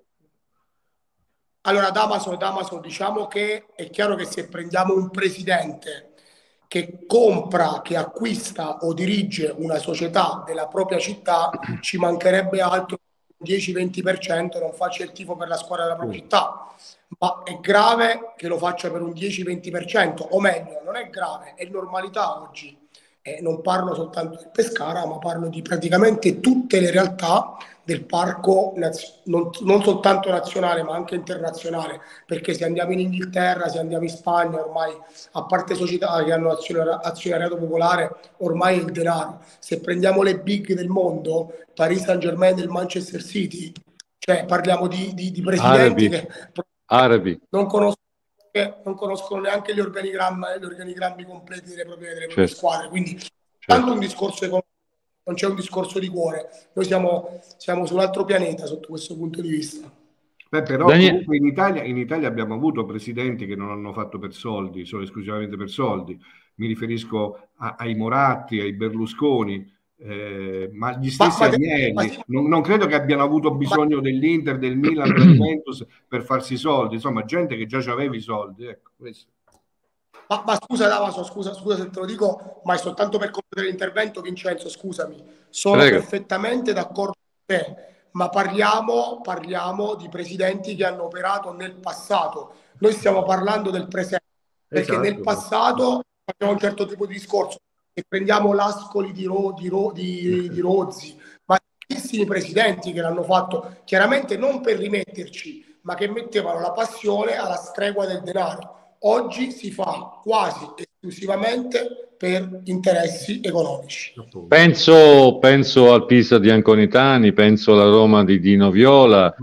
Allora, Damaso, diciamo che è chiaro che se prendiamo un presidente che compra, che acquista o dirige una società della propria città, ci mancherebbe altro. 10-20% non faccia il tifo per la squadra della propria città, ma è grave che lo faccia per un 10-20%, o meglio, non è grave, è normalità oggi. Non parlo soltanto del Pescara, ma parlo di praticamente tutte le realtà del parco, non soltanto nazionale ma anche internazionale, perché se andiamo in Inghilterra, se andiamo in Spagna, ormai, a parte società che hanno azionariato popolare, ormai è il denaro. Se prendiamo le big del mondo, Paris Saint-Germain del Manchester City, cioè parliamo di presidenti arabi. Non conoscono neanche gli organigrammi completi delle proprie squadre, quindi tanto un discorso economico, non c'è un discorso di cuore. Noi siamo su un altro pianeta sotto questo punto di vista. Però comunque in Italia abbiamo avuto presidenti che non hanno fatto per soldi, solo esclusivamente per soldi. Mi riferisco ai Moratti, ai Berlusconi, ma gli stessi Agnelli. Non credo che abbiano avuto bisogno dell'Inter, del Milan, del Juventus per farsi soldi. Insomma, gente che già aveva i soldi. Ecco, questo. Ma scusa Damaso, scusa se te lo dico, ma è soltanto per completare l'intervento, Vincenzo, scusami. Sono perfettamente d'accordo con te, ma parliamo di presidenti che hanno operato nel passato. Noi stiamo parlando del presente, perché nel passato abbiamo un certo tipo di discorso. Se prendiamo l'Ascoli di Rozzi, ma tantissimi presidenti che l'hanno fatto, chiaramente non per rimetterci, ma che mettevano la passione alla stregua del denaro. Oggi si fa quasi esclusivamente per interessi economici. Penso al Pisa di Anconitani, penso alla Roma di Dino Viola,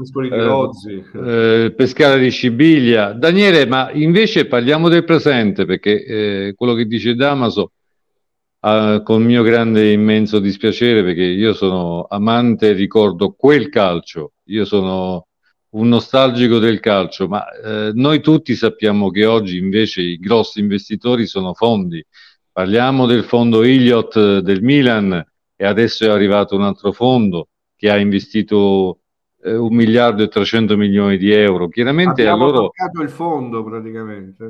Pescara di Scibilia. Daniele, ma invece parliamo del presente, perché quello che dice Damaso, con mio grande immenso dispiacere, perché io sono amante, ricordo quel calcio, io sono un nostalgico del calcio, ma noi tutti sappiamo che oggi invece i grossi investitori sono fondi. Parliamo del fondo Elliott del Milan, e adesso è arrivato un altro fondo che ha investito 1.300 milioni di euro. Chiaramente abbiamo loro toccato il fondo praticamente.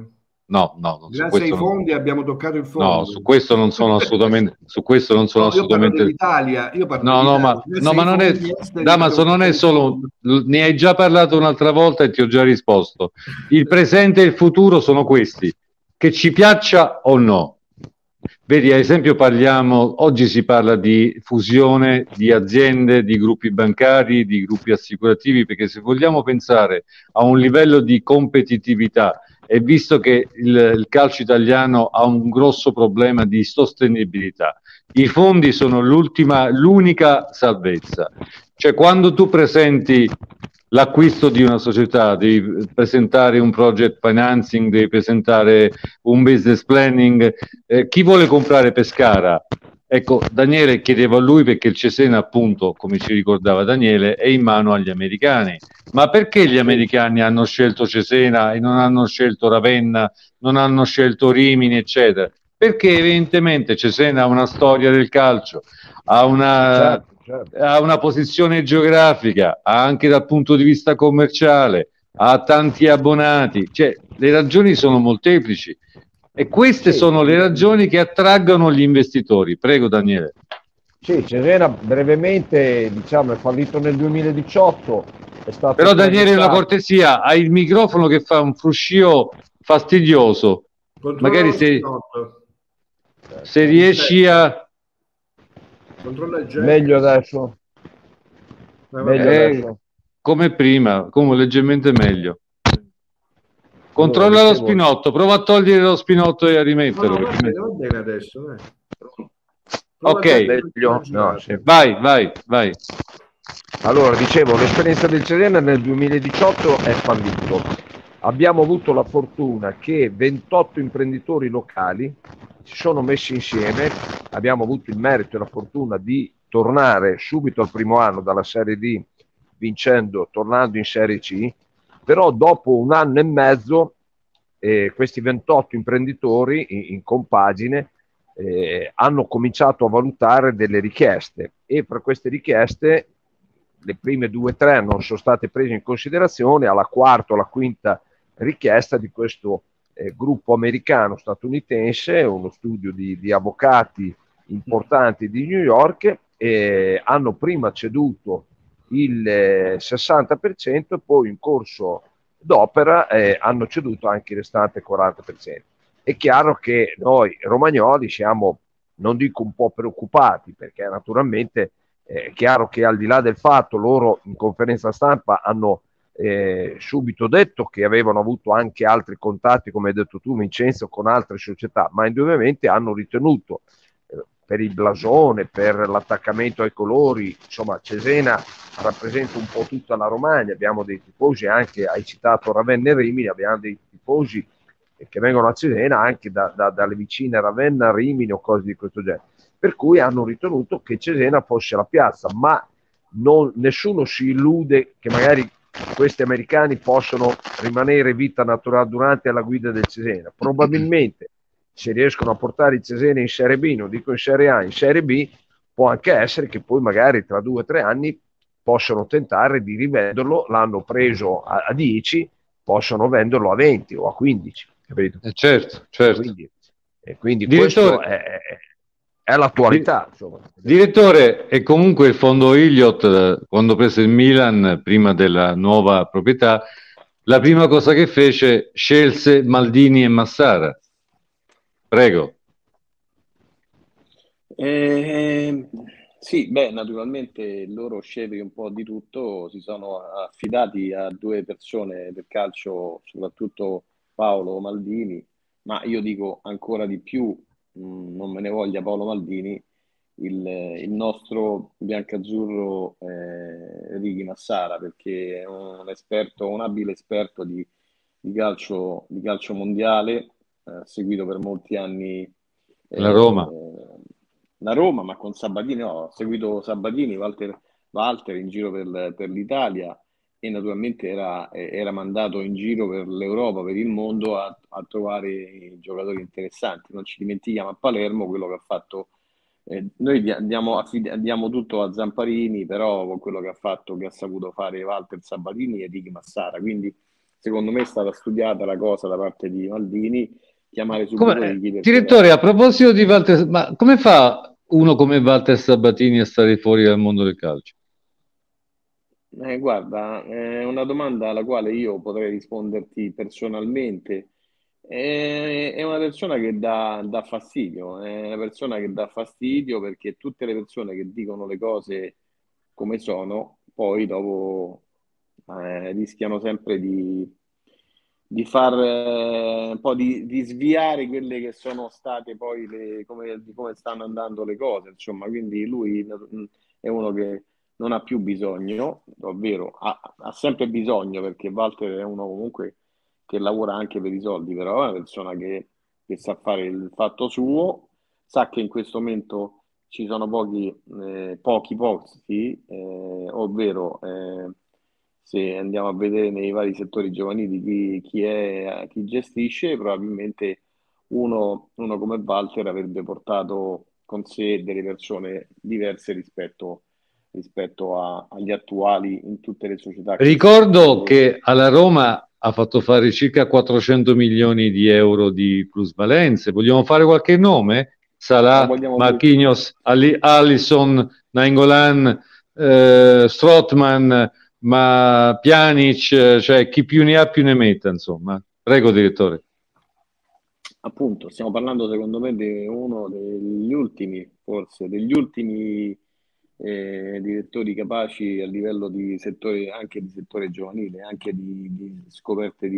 no, su Grazie ai questo fondi abbiamo toccato il no, fondo. su questo non sono assolutamente, su questo non sono No, io parlo assolutamente. dell'Italia, io parlo No, dell'Italia. no, Grazie ma ai non è, fondi esteri Damaso, abbiamo non è toccato il solo, fondo. ne hai già parlato un'altra volta e ti ho già risposto. Il presente e il futuro sono questi, che ci piaccia o no. Vedi, ad esempio oggi si parla di fusione di aziende, di gruppi bancari, di gruppi assicurativi, perché se vogliamo pensare a un livello di competitività, e visto che il calcio italiano ha un grosso problema di sostenibilità, i fondi sono l'unica salvezza. Cioè, quando tu presenti l'acquisto di una società, devi presentare un project financing, devi presentare un business planning. Chi vuole comprare Pescara? Ecco, Daniele chiedeva a lui perché il Cesena, appunto, come ci ricordava Daniele, è in mano agli americani. Ma perché gli americani hanno scelto Cesena e non hanno scelto Ravenna, non hanno scelto Rimini, eccetera? Perché evidentemente Cesena ha una storia del calcio, ha una, certo. ha una posizione geografica, anche dal punto di vista commerciale, ha tanti abbonati, cioè le ragioni sono molteplici e queste Sì, sono le ragioni che attraggono gli investitori. Prego Daniele. sì, Cesena brevemente, diciamo, è fallito nel 2018, è stato Però Daniele, una progettato. cortesia, hai il microfono che fa un fruscio fastidioso. Controlla Magari lo spinotto. se riesci a... Controlla il jet. Meglio adesso? Meglio adesso? Come prima, come leggermente meglio. Controlla Allora, lo dicevo, spinotto, prova a togliere lo spinotto e a No, rimetterlo. va bene adesso. Ok, meglio? No, sì. vai. Allora, dicevo, l'esperienza del Cesena nel 2018 è fallito. Abbiamo avuto la fortuna che 28 imprenditori locali si sono messi insieme, abbiamo avuto il merito e la fortuna di tornare subito al primo anno dalla Serie D vincendo, tornando in Serie C, però dopo un anno e mezzo questi 28 imprenditori in compagine hanno cominciato a valutare delle richieste e per queste richieste le prime 2 o 3 non sono state prese in considerazione, alla quarta o alla quinta richiesta di questo gruppo americano statunitense, uno studio di avvocati importanti di New York, hanno prima ceduto il 60% e poi in corso d'opera hanno ceduto anche il restante 40%. È chiaro che noi romagnoli siamo, non dico un po' preoccupati, perché naturalmente è chiaro che al di là del fatto loro in conferenza stampa hanno subito detto che avevano avuto anche altri contatti, come hai detto tu Vincenzo, con altre società, ma indubbiamente hanno ritenuto per il blasone, per l'attaccamento ai colori, insomma Cesena rappresenta un po' tutta la Romagna, abbiamo dei tifosi anche, hai citato Ravenna e Rimini, abbiamo dei tifosi che vengono a Cesena anche dalle vicine Ravenna, Rimini o cose di questo genere, per cui hanno ritenuto che Cesena fosse la piazza, ma nessuno si illude che magari questi americani possono rimanere vita naturale durante alla guida del Cesena. Probabilmente se riescono a portare il Cesena in Serie B, non dico in Serie A, in Serie B, può anche essere che poi magari tra 2 o 3 anni possono tentare di rivenderlo, l'hanno preso a 10, possono venderlo a 20 o a 15, capito? Certo. Quindi questo è l'attualità. Insomma. Direttore, e comunque il fondo Elliott, quando prese il Milan, prima della nuova proprietà, la prima cosa che fece, scelse Maldini e Massara. Prego. Sì, beh, naturalmente loro scegli un po' di tutto, si sono affidati a 2 persone del calcio, soprattutto Paolo Maldini, ma io dico ancora di più, non me ne voglia Paolo Maldini, il nostro biancazzurro Righi Massara, perché è un esperto, un abile esperto di calcio mondiale, seguito per molti anni La Roma. la Roma, ma con Sabatini ho seguito Sabatini, Walter in giro per l'Italia e naturalmente era mandato in giro per l'Europa, per il mondo a trovare giocatori interessanti. Non ci dimentichiamo a Palermo quello che ha fatto. Noi diamo tutto a Zamparini, però con quello che ha fatto, che ha saputo fare Walter Sabatini e Righi Massara, quindi secondo me è stata studiata la cosa da parte di Maldini, chiamare subito Come, Righi perché direttore, a proposito di Walter, ma come fa uno come Walter Sabatini a stare fuori dal mondo del calcio? Guarda, è una domanda alla quale io potrei risponderti personalmente. È una persona che dà fastidio, è una persona che dà fastidio perché tutte le persone che dicono le cose come sono, poi dopo rischiano sempre di far un po' di sviare quelle che sono state poi di come stanno andando le cose, insomma, quindi lui è uno che non ha più bisogno, ovvero ha sempre bisogno perché Walter è uno comunque che lavora anche per i soldi, però è una persona che sa fare il fatto suo, sa che in questo momento ci sono pochi posti, ovvero se andiamo a vedere nei vari settori giovanili chi gestisce, probabilmente uno come Walter avrebbe portato con sé delle persone diverse rispetto agli attuali in tutte le società Ricordo che alla Roma ha fatto fare circa 400 milioni di euro di plusvalenze. Vogliamo fare qualche nome? Salah, Marquinhos, Alisson, Nainggolan, Strootman, ma Pjanic, cioè chi più ne ha più ne metta, insomma. Prego, direttore. Appunto, stiamo parlando secondo me di uno degli ultimi, forse, degli ultimi direttori capaci a livello di settore, anche di settore giovanile, anche di scoperte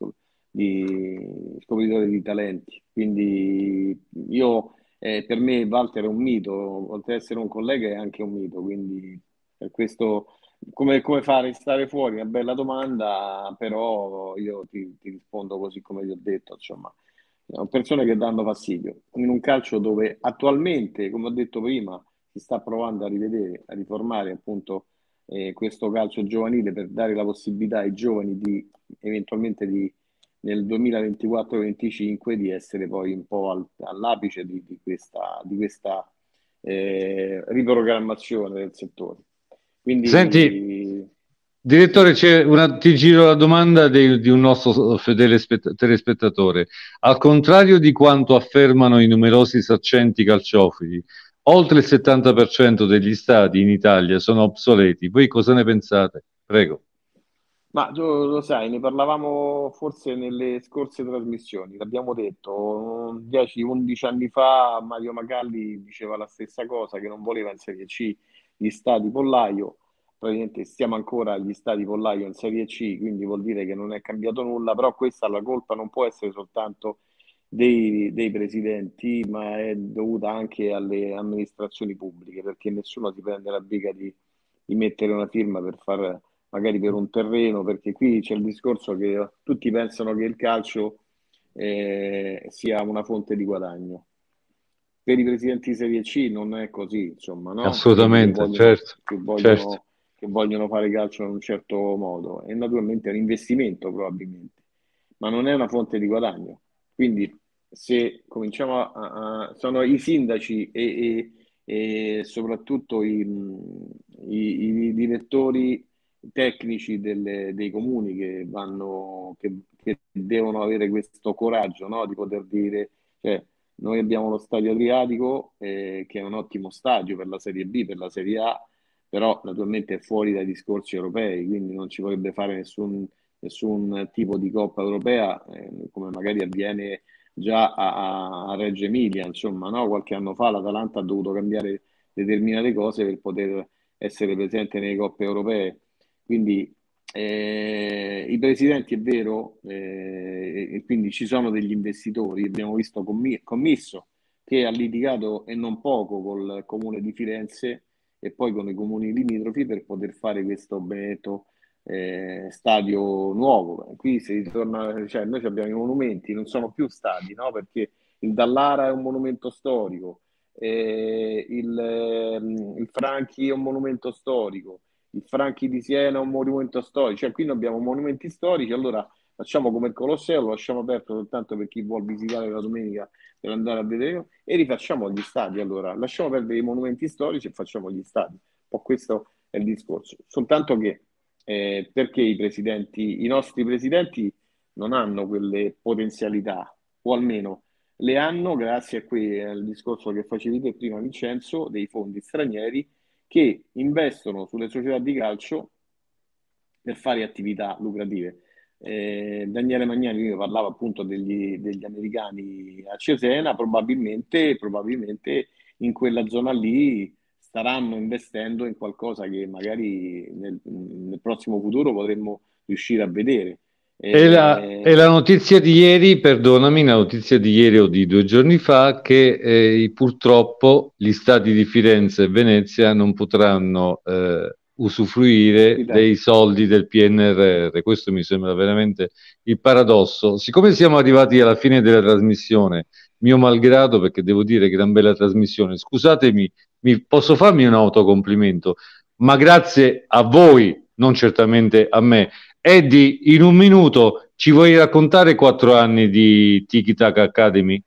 di scopritori di talenti. Quindi io, per me Walter è un mito, oltre ad essere un collega è anche un mito, quindi per questo come fare stare fuori? Una bella domanda, però io ti rispondo così come ti ho detto, insomma. Sono persone che danno fastidio in un calcio dove attualmente, come ho detto prima, si sta provando a rivedere, a riformare appunto questo calcio giovanile per dare la possibilità ai giovani di eventualmente nel 2024-25 di essere poi un po' all'apice di questa riprogrammazione del settore. Quindi, senti, direttore, ti giro la domanda di un nostro fedele telespettatore. Al contrario di quanto affermano i numerosi saccenti calciofili, oltre il 70% degli stadi in Italia sono obsoleti. Voi cosa ne pensate? Prego. Ma tu lo sai, ne parlavamo forse nelle scorse trasmissioni, l'abbiamo detto 10-11 anni fa Mario Magalli diceva la stessa cosa, che non voleva in Serie C gli stadi pollaio, praticamente stiamo ancora agli stadi pollaio in Serie C, quindi vuol dire che non è cambiato nulla, però questa la colpa non può essere soltanto dei presidenti, ma è dovuta anche alle amministrazioni pubbliche, perché nessuno si prende la briga di mettere una firma per far magari per un terreno, perché qui c'è il discorso che tutti pensano che il calcio sia una fonte di guadagno. Per i presidenti di Serie C non è così, insomma, no? Assolutamente, certo. Che vogliono fare calcio in un certo modo e naturalmente è un investimento probabilmente, ma non è una fonte di guadagno. Quindi se cominciamo sono i sindaci e soprattutto i direttori tecnici dei comuni che devono avere questo coraggio, no? Di poter dire, cioè, noi abbiamo lo stadio Adriatico, che è un ottimo stadio per la Serie B, per la Serie A, però naturalmente è fuori dai discorsi europei, quindi non ci potrebbe fare nessun tipo di Coppa Europea, come magari avviene già a Reggio Emilia, insomma, no? Qualche anno fa l'Atalanta ha dovuto cambiare determinate cose per poter essere presente nelle coppe europee. Quindi i presidenti è vero, e quindi ci sono degli investitori, abbiamo visto Commisso che ha litigato e non poco col comune di Firenze e poi con i comuni limitrofi per poter fare questo benedetto stadio nuovo. Qui si ritorna, cioè noi abbiamo i monumenti, non sono più stadi, no? Perché il Dallara è un monumento storico, il Franchi è un monumento storico, il Franchi di Siena è un monumento storico, cioè qui noi abbiamo monumenti storici, allora facciamo come il Colosseo, lo lasciamo aperto soltanto per chi vuole visitare la domenica per andare a vedere e rifacciamo gli stadi, allora lasciamo perdere i monumenti storici e facciamo gli stadi. Un po' questo è il discorso, soltanto che perché i nostri presidenti non hanno quelle potenzialità, o almeno le hanno grazie al discorso che facevi te prima, Vincenzo, dei fondi stranieri che investono sulle società di calcio per fare attività lucrative. Daniele Magnani parlava appunto degli americani a Cesena, probabilmente in quella zona lì staranno investendo in qualcosa che magari nel prossimo futuro potremmo riuscire a vedere. È la notizia di ieri, perdonami, la notizia di ieri o di 2 giorni fa, che purtroppo gli stati di Firenze e Venezia non potranno usufruire dei soldi del PNRR. Questo mi sembra veramente il paradosso. Siccome siamo arrivati alla fine della trasmissione, mio malgrado, perché devo dire che è una bella trasmissione, scusatemi, posso farmi un autocomplimento, ma grazie a voi, non certamente a me. Eddie, in un minuto ci vuoi raccontare 4 anni di Tiki Taka Academy?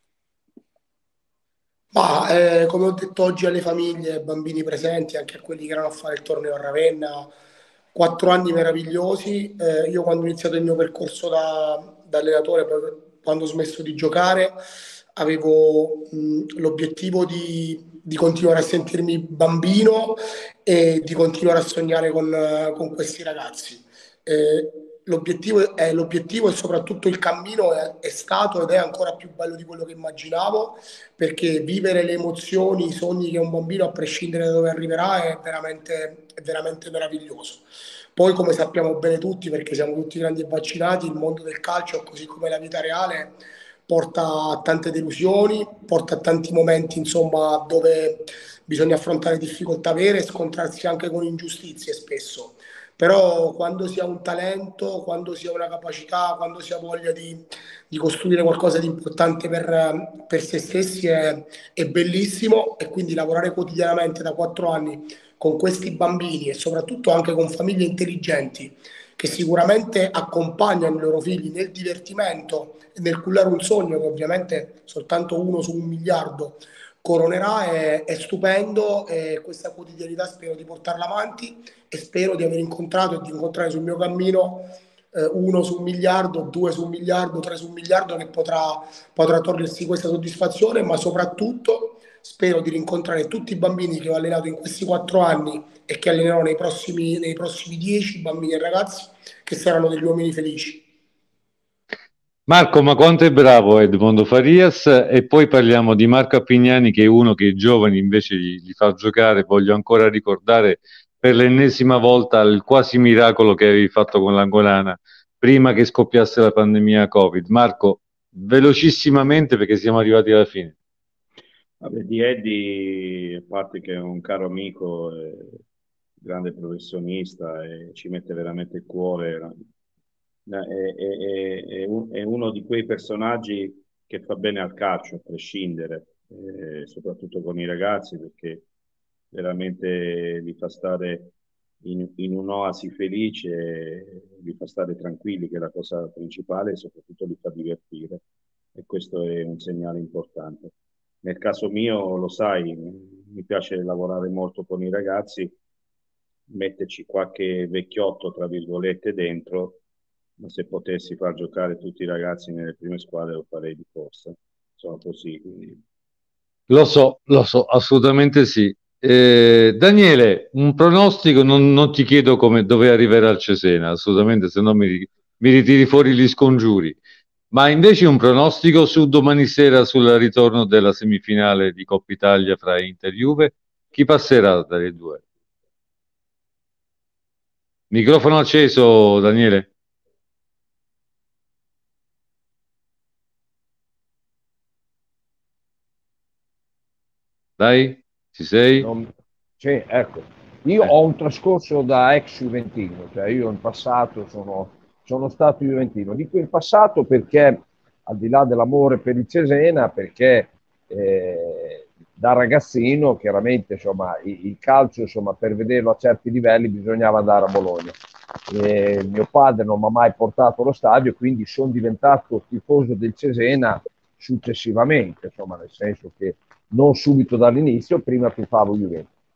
Ma come ho detto oggi alle famiglie, ai bambini presenti, anche a quelli che erano a fare il torneo a Ravenna, 4 anni meravigliosi. Io quando ho iniziato il mio percorso da allenatore, quando ho smesso di giocare, avevo l'obiettivo di continuare a sentirmi bambino e di continuare a sognare con questi ragazzi. L'obiettivo e soprattutto il cammino è stato ed è ancora più bello di quello che immaginavo, perché vivere le emozioni, i sogni che un bambino, a prescindere da dove arriverà, è veramente meraviglioso. Poi, come sappiamo bene tutti, perché siamo tutti grandi e vaccinati, il mondo del calcio, così come la vita reale, porta a tante delusioni, porta a tanti momenti, insomma, dove bisogna affrontare difficoltà vere e scontrarsi anche con ingiustizie spesso. Però quando si ha un talento, quando si ha una capacità, quando si ha voglia di costruire qualcosa di importante per se stessi è bellissimo, e quindi lavorare quotidianamente da 4 anni con questi bambini e soprattutto anche con famiglie intelligenti che sicuramente accompagnano i loro figli nel divertimento e nel cullare un sogno che ovviamente soltanto 1 su 1 miliardo coronerà, è stupendo, e questa quotidianità spero di portarla avanti e spero di aver incontrato e di incontrare sul mio cammino 1 su 1 miliardo, 2 su 1 miliardo, 3 su 1 miliardo che potrà togliersi questa soddisfazione, ma soprattutto spero di rincontrare tutti i bambini che ho allenato in questi 4 anni e che allenerò nei prossimi 10 bambini e ragazzi, che saranno degli uomini felici. Marco, ma quanto è bravo Edmondo Farias, e poi parliamo di Marco Appignani, che è uno che i giovani invece li fa giocare. Voglio ancora ricordare per l'ennesima volta il quasi miracolo che avevi fatto con l'Angolana prima che scoppiasse la pandemia Covid. Marco, velocissimamente perché siamo arrivati alla fine. Vabbè, di Eddie, a parte che è un caro amico, grande professionista e ci mette veramente il cuore, è uno di quei personaggi che fa bene al calcio, a prescindere, soprattutto con i ragazzi, perché veramente li fa stare in un'oasi felice, li fa stare tranquilli, che è la cosa principale, e soprattutto li fa divertire. E questo è un segnale importante. Nel caso mio, lo sai, mi piace lavorare molto con i ragazzi, metterci qualche vecchiotto, tra virgolette, dentro, ma se potessi far giocare tutti i ragazzi nelle prime squadre lo farei di corsa. Sono così. Quindi... Lo so, assolutamente sì. Daniele, un pronostico, non ti chiedo dove arriverà il Cesena, assolutamente, se no mi ritiri fuori gli scongiuri, ma invece un pronostico su domani sera sul ritorno della semifinale di Coppa Italia fra Inter e Juve. Chi passerà dalle due? Microfono acceso, Daniele. Dai, ci sei? Sì, ecco. Io ho un trascorso da ex juventino, cioè io in passato sono stato juventino. Dico in passato perché, al di là dell'amore per il Cesena, perché da ragazzino chiaramente insomma il calcio, insomma, per vederlo a certi livelli bisognava andare a Bologna. Mio padre non mi ha mai portato allo stadio, quindi sono diventato tifoso del Cesena successivamente, insomma, nel senso che non subito dall'inizio, prima tifavo Juventus.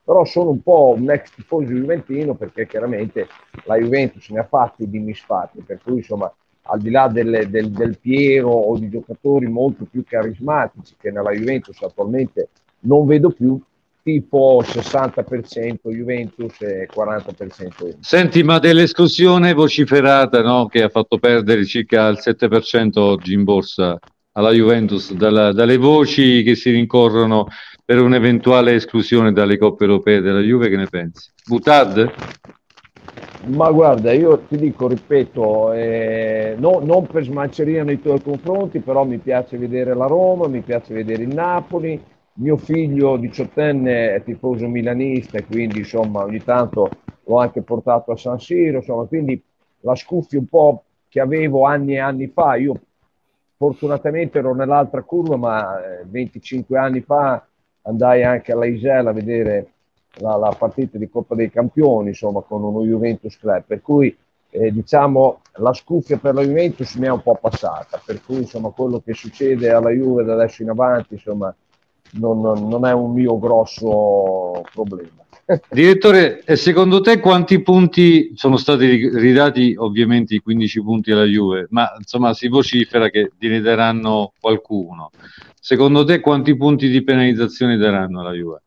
però sono un po' un ex tifoso juventino, perché chiaramente la Juventus ne ha fatti di misfatti, per cui insomma al di là del Piero o di giocatori molto più carismatici che nella Juventus attualmente non vedo più, tipo 60% Juventus e 40% Juventus. Senti, ma dell'esclusione vociferata, no, che ha fatto perdere circa il 7% oggi in borsa alla Juventus, dalle voci che si rincorrono per un'eventuale esclusione dalle coppe europee della Juve, che ne pensi? Butad? Ma guarda, io ti dico, ripeto, non per smanceria nei tuoi confronti, però mi piace vedere la Roma, mi piace vedere il Napoli. Mio figlio diciottenne è tifoso milanista e quindi insomma ogni tanto l'ho anche portato a San Siro, insomma, quindi la scuffia un po' che avevo anni e anni fa, io fortunatamente ero nell'altra curva, ma 25 anni fa andai anche alla Isella a vedere la partita di Coppa dei Campioni, insomma, con uno Juventus Club, per cui diciamo la scuffia per la Juventus mi è un po' passata, per cui insomma quello che succede alla Juve da adesso in avanti insomma non è un mio grosso problema. Direttore, e secondo te quanti punti sono stati ridati? Ovviamente i 15 punti alla Juve, ma insomma si vocifera che ne daranno qualcuno. Secondo te quanti punti di penalizzazione daranno alla Juve?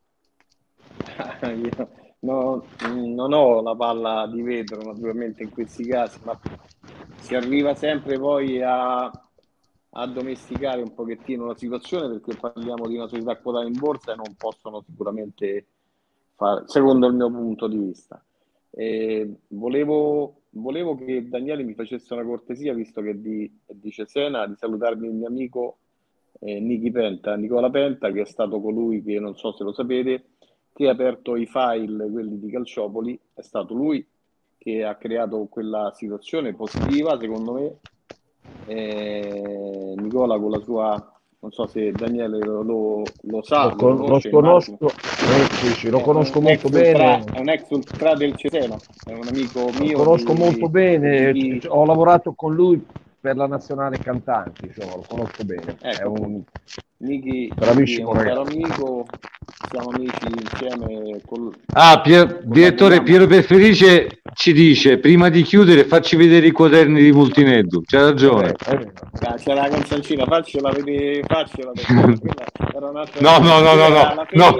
Io non ho la palla di vetro naturalmente in questi casi, ma si arriva sempre poi a domesticare un pochettino la situazione, perché parliamo di una società quotata in borsa e non possono sicuramente fare, secondo il mio punto di vista. Volevo che Daniele mi facesse una cortesia, visto che di Cesena, di salutarmi il mio amico Nicola Penta, che è stato colui che, non so se lo sapete, che ha aperto i file, quelli di Calciopoli. È stato lui che ha creato quella situazione positiva, secondo me. Nicola con la sua, non so se Daniele lo sa, lo conosco, sì, lo conosco molto bene. È un ex ultra del Cesena, è un amico mio. Lo conosco molto bene, ho lavorato con lui per la nazionale cantanti, insomma, lo conosco bene. Ecco, è un Niki bravissimo è un ragazzo. caro amico, siamo amici insieme. Direttore, Piero Perferice ci dice, prima di chiudere facci vedere i quaderni di Multineddu. C'ha ragione. C'era la canzoncina, faccela vedere, faccela. No,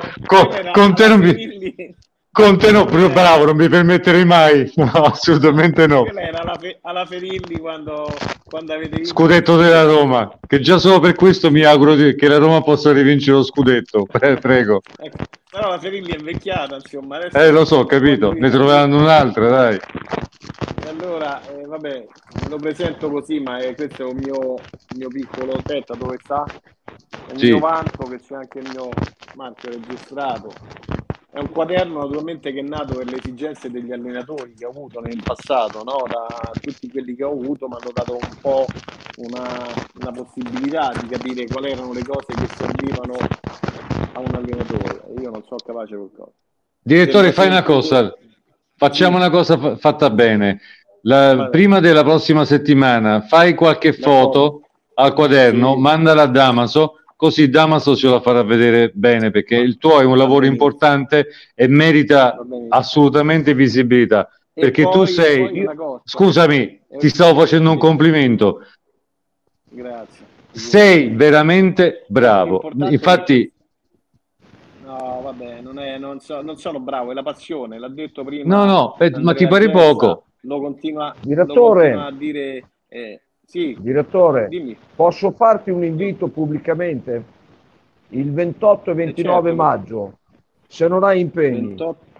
con te no, bravo, non mi permetterei mai. No, assolutamente no. Era alla Ferilli quando avete vinto scudetto della Roma, che già solo per questo mi auguro che la Roma possa rivincere lo scudetto. Prego. Ecco, però la Ferilli è invecchiata, insomma. Lo so, capito, ne troveranno un'altra, dai. E allora, vabbè, lo presento così, ma questo è un mio piccolo, aspetta, dove sta? È il mio vanto, che c'è anche il mio marchio registrato. È un quaderno naturalmente che è nato per le esigenze degli allenatori che ho avuto nel passato, no? Da tutti quelli che ho avuto mi hanno dato un po' una possibilità di capire quali erano le cose che servivano a un allenatore. Io non sono capace col cosa. Direttore, fai una cosa, facciamo una cosa fatta bene. Prima della prossima settimana fai qualche foto al quaderno, mandala a Damaso, così Damaso ce la farà vedere bene, perché il tuo è un lavoro importante e merita assolutamente visibilità, perché tu sei, scusami, ti stavo facendo un complimento. Grazie. Sei veramente bravo. Infatti no, vabbè, non sono bravo, è la passione, l'ha detto prima. No, ma ti pare poco? Lo continua Direttore, a dire. Sì, direttore, dimmi. posso farti un invito pubblicamente? Il 28 e 29 maggio, se non hai impegni,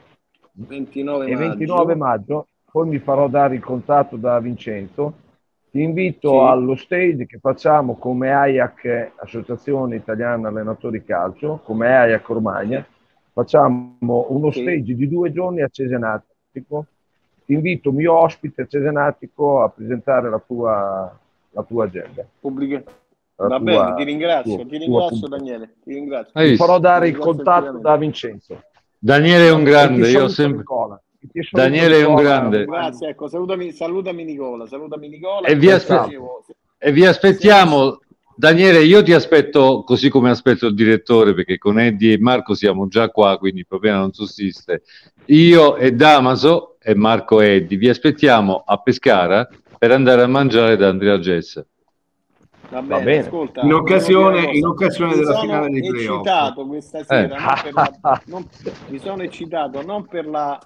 29 maggio, poi mi farò dare il contatto da Vincenzo. Ti invito allo stage che facciamo come AIAC, Associazione Italiana Allenatori Calcio, come AIAC Romagna. Facciamo uno stage di 2 giorni a Cesenatico. Ti invito, mio ospite a Cesenatico, a presentare la tua agenda. Va bene, ti ringrazio Daniele. Ti ringrazio. Ti farò dare il contatto da Vincenzo. Daniele è un grande, io sempre. Daniele è un grande. Grazie, ecco, salutami Nicola. E vi aspettiamo Daniele, io ti aspetto così come aspetto il direttore, perché con Eddie e Marco siamo già qua, quindi il problema non sussiste. Io e Damaso e Marco e Eddie vi aspettiamo a Pescara per andare a mangiare da Andrea Gessa. Va Va bene, bene. ascolta, In occasione mi della sono finale dei playoff. eccitato questa sera, mi sono eccitato non per la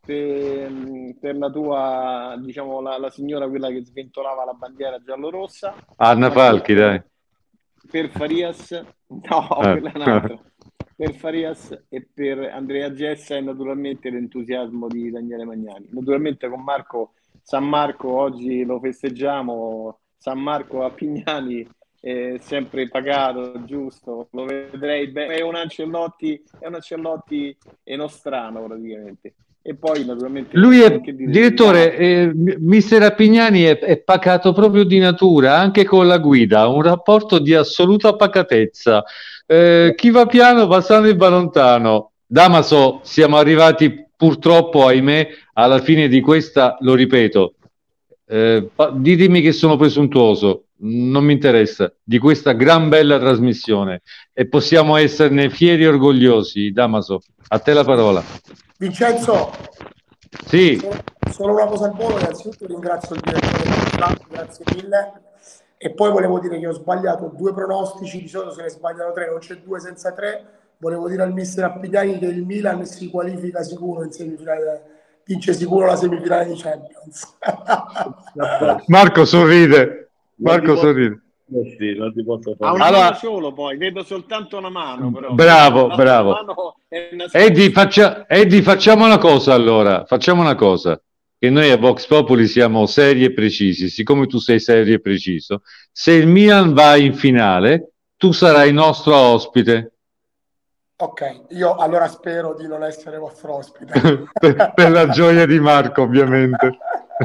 tua, diciamo, la signora quella che sventolava la bandiera giallorossa, Anna Falchi, dai. per Farias, no, quella è un'altra. Per Farias e per Andrea Gessa e naturalmente l'entusiasmo di Daniele Magnani. Naturalmente con San Marco oggi lo festeggiamo, San Marco a Pignani è sempre pagato, giusto, lo vedrei bene, è un Ancelotti nostrano praticamente. E poi naturalmente lui è direttore, mister Appignani è pacato proprio di natura, anche con la guida, ha un rapporto di assoluta pacatezza. Chi va piano va sano e va lontano. Damaso, siamo arrivati purtroppo, ahimè, alla fine di questa, lo ripeto, ditemi che sono presuntuoso, non mi interessa, di questa gran bella trasmissione e possiamo esserne fieri e orgogliosi. Damaso, a te la parola. Vincenzo, sì. Solo una cosa al volo, innanzitutto ringrazio il direttore, grazie mille, e poi volevo dire che ho sbagliato 2 pronostici, di solito se ne sbagliano 3, non c'è 2 senza 3, volevo dire al mister Appignani che il Milan si qualifica sicuro in semifinale, vince sicuro la semifinale di Champions. Marco sorride, sorride. Sì, non ti posso fare. Ha una mano solo, poi vedo soltanto una mano, però. Bravo. Eddie, facciamo una cosa allora, che noi a Vox Populi siamo seri e precisi. Siccome tu sei serio e preciso, se il Milan va in finale, tu sarai nostro ospite. Ok, io allora spero di non essere vostro ospite. per la gioia di Marco, ovviamente.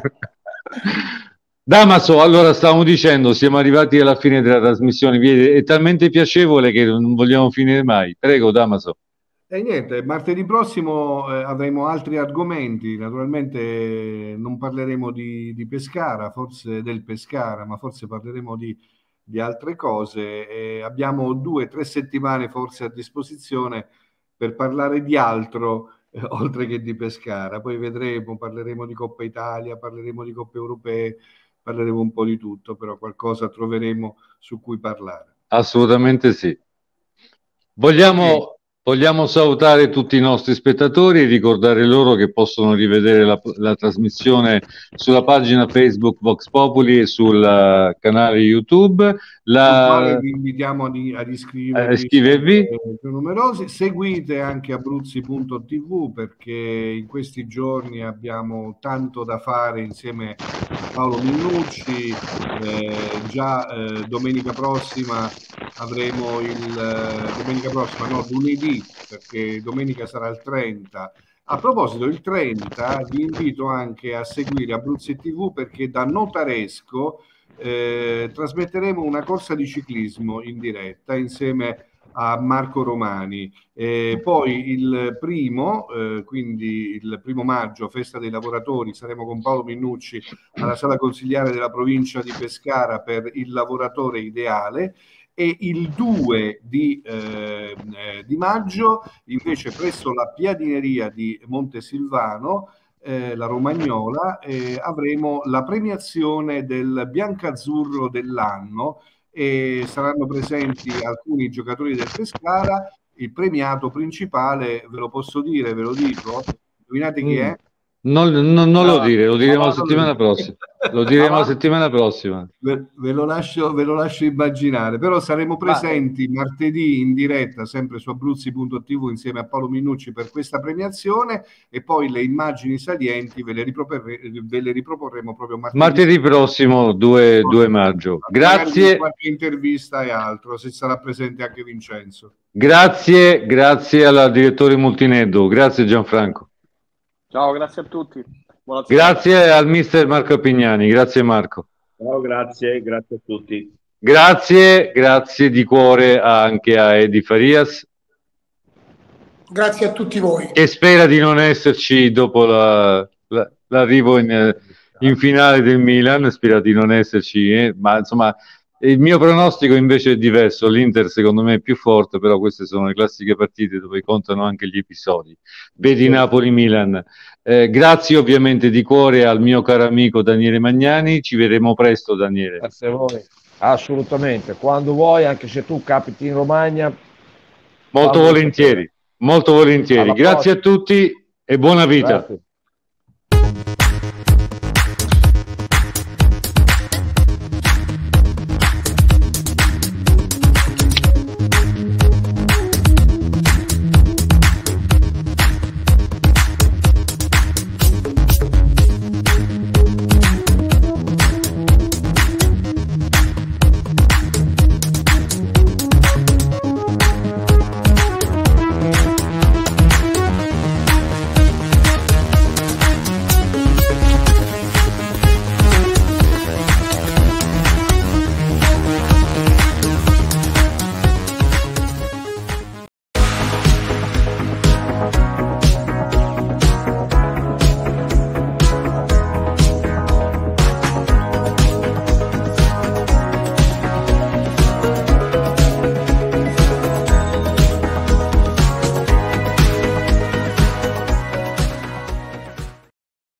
Damaso, allora stavamo dicendo, siamo arrivati alla fine della trasmissione, è talmente piacevole che non vogliamo finire mai. Prego, Damaso. E niente, martedì prossimo avremo altri argomenti, naturalmente non parleremo di Pescara, forse del Pescara, ma forse parleremo di altre cose. Abbiamo 2 o 3 settimane forse a disposizione per parlare di altro oltre che di Pescara. Poi vedremo, parleremo di Coppa Italia, parleremo di Coppe Europee, parleremo un po' di tutto, però qualcosa troveremo su cui parlare. Assolutamente sì. Vogliamo salutare tutti i nostri spettatori e ricordare loro che possono rivedere la trasmissione sulla pagina Facebook Vox Populi e sul canale YouTube. Vi invitiamo ad iscrivervi più numerosi. Seguite anche Abruzzi.tv perché in questi giorni abbiamo tanto da fare insieme a Paolo Minnucci. Domenica prossima avremo lunedì, perché domenica sarà il 30. A proposito, il 30 vi invito anche a seguire Abruzzi TV perché da Notaresco trasmetteremo una corsa di ciclismo in diretta insieme a Marco Romani. Poi il quindi il 1° maggio, festa dei lavoratori, saremo con Paolo Minnucci alla sala consigliare della provincia di Pescara per il lavoratore ideale. E il 2 di maggio invece presso la Piadineria di Montesilvano, la Romagnola, avremo la premiazione del Biancazzurro dell'anno e saranno presenti alcuni giocatori del Pescara. Il premiato principale, ve lo posso dire, ve lo dico, indovinate chi è? Non lo dire, lo diremo la settimana prossima. Lo diremo la settimana prossima. Ve lo lascio immaginare, però saremo presenti martedì in diretta sempre su Abruzzi.tv insieme a Paolo Minnucci per questa premiazione e poi le immagini salienti ve le riproporremo proprio martedì prossimo 2 maggio. Grazie. Qualche intervista e altro, se sarà presente anche Vincenzo. Grazie al direttore Multineddo, grazie Gianfranco. Ciao, grazie a tutti. Grazie al mister Marco Appignani, grazie Marco. Ciao, grazie a tutti. Grazie di cuore anche a Eddie Farias. Grazie a tutti voi. E spera di non esserci dopo l'arrivo in finale del Milan, spera di non esserci, ma insomma Il mio pronostico invece è diverso, l'Inter secondo me è più forte, però queste sono le classiche partite dove contano anche gli episodi. Vedi Napoli-Milan. Grazie ovviamente di cuore al mio caro amico Daniele Magnani, ci vedremo presto Daniele. Grazie a voi, assolutamente, quando vuoi, anche se tu capiti in Romagna. Molto volentieri, molto volentieri. Grazie a tutti e buona vita. Grazie.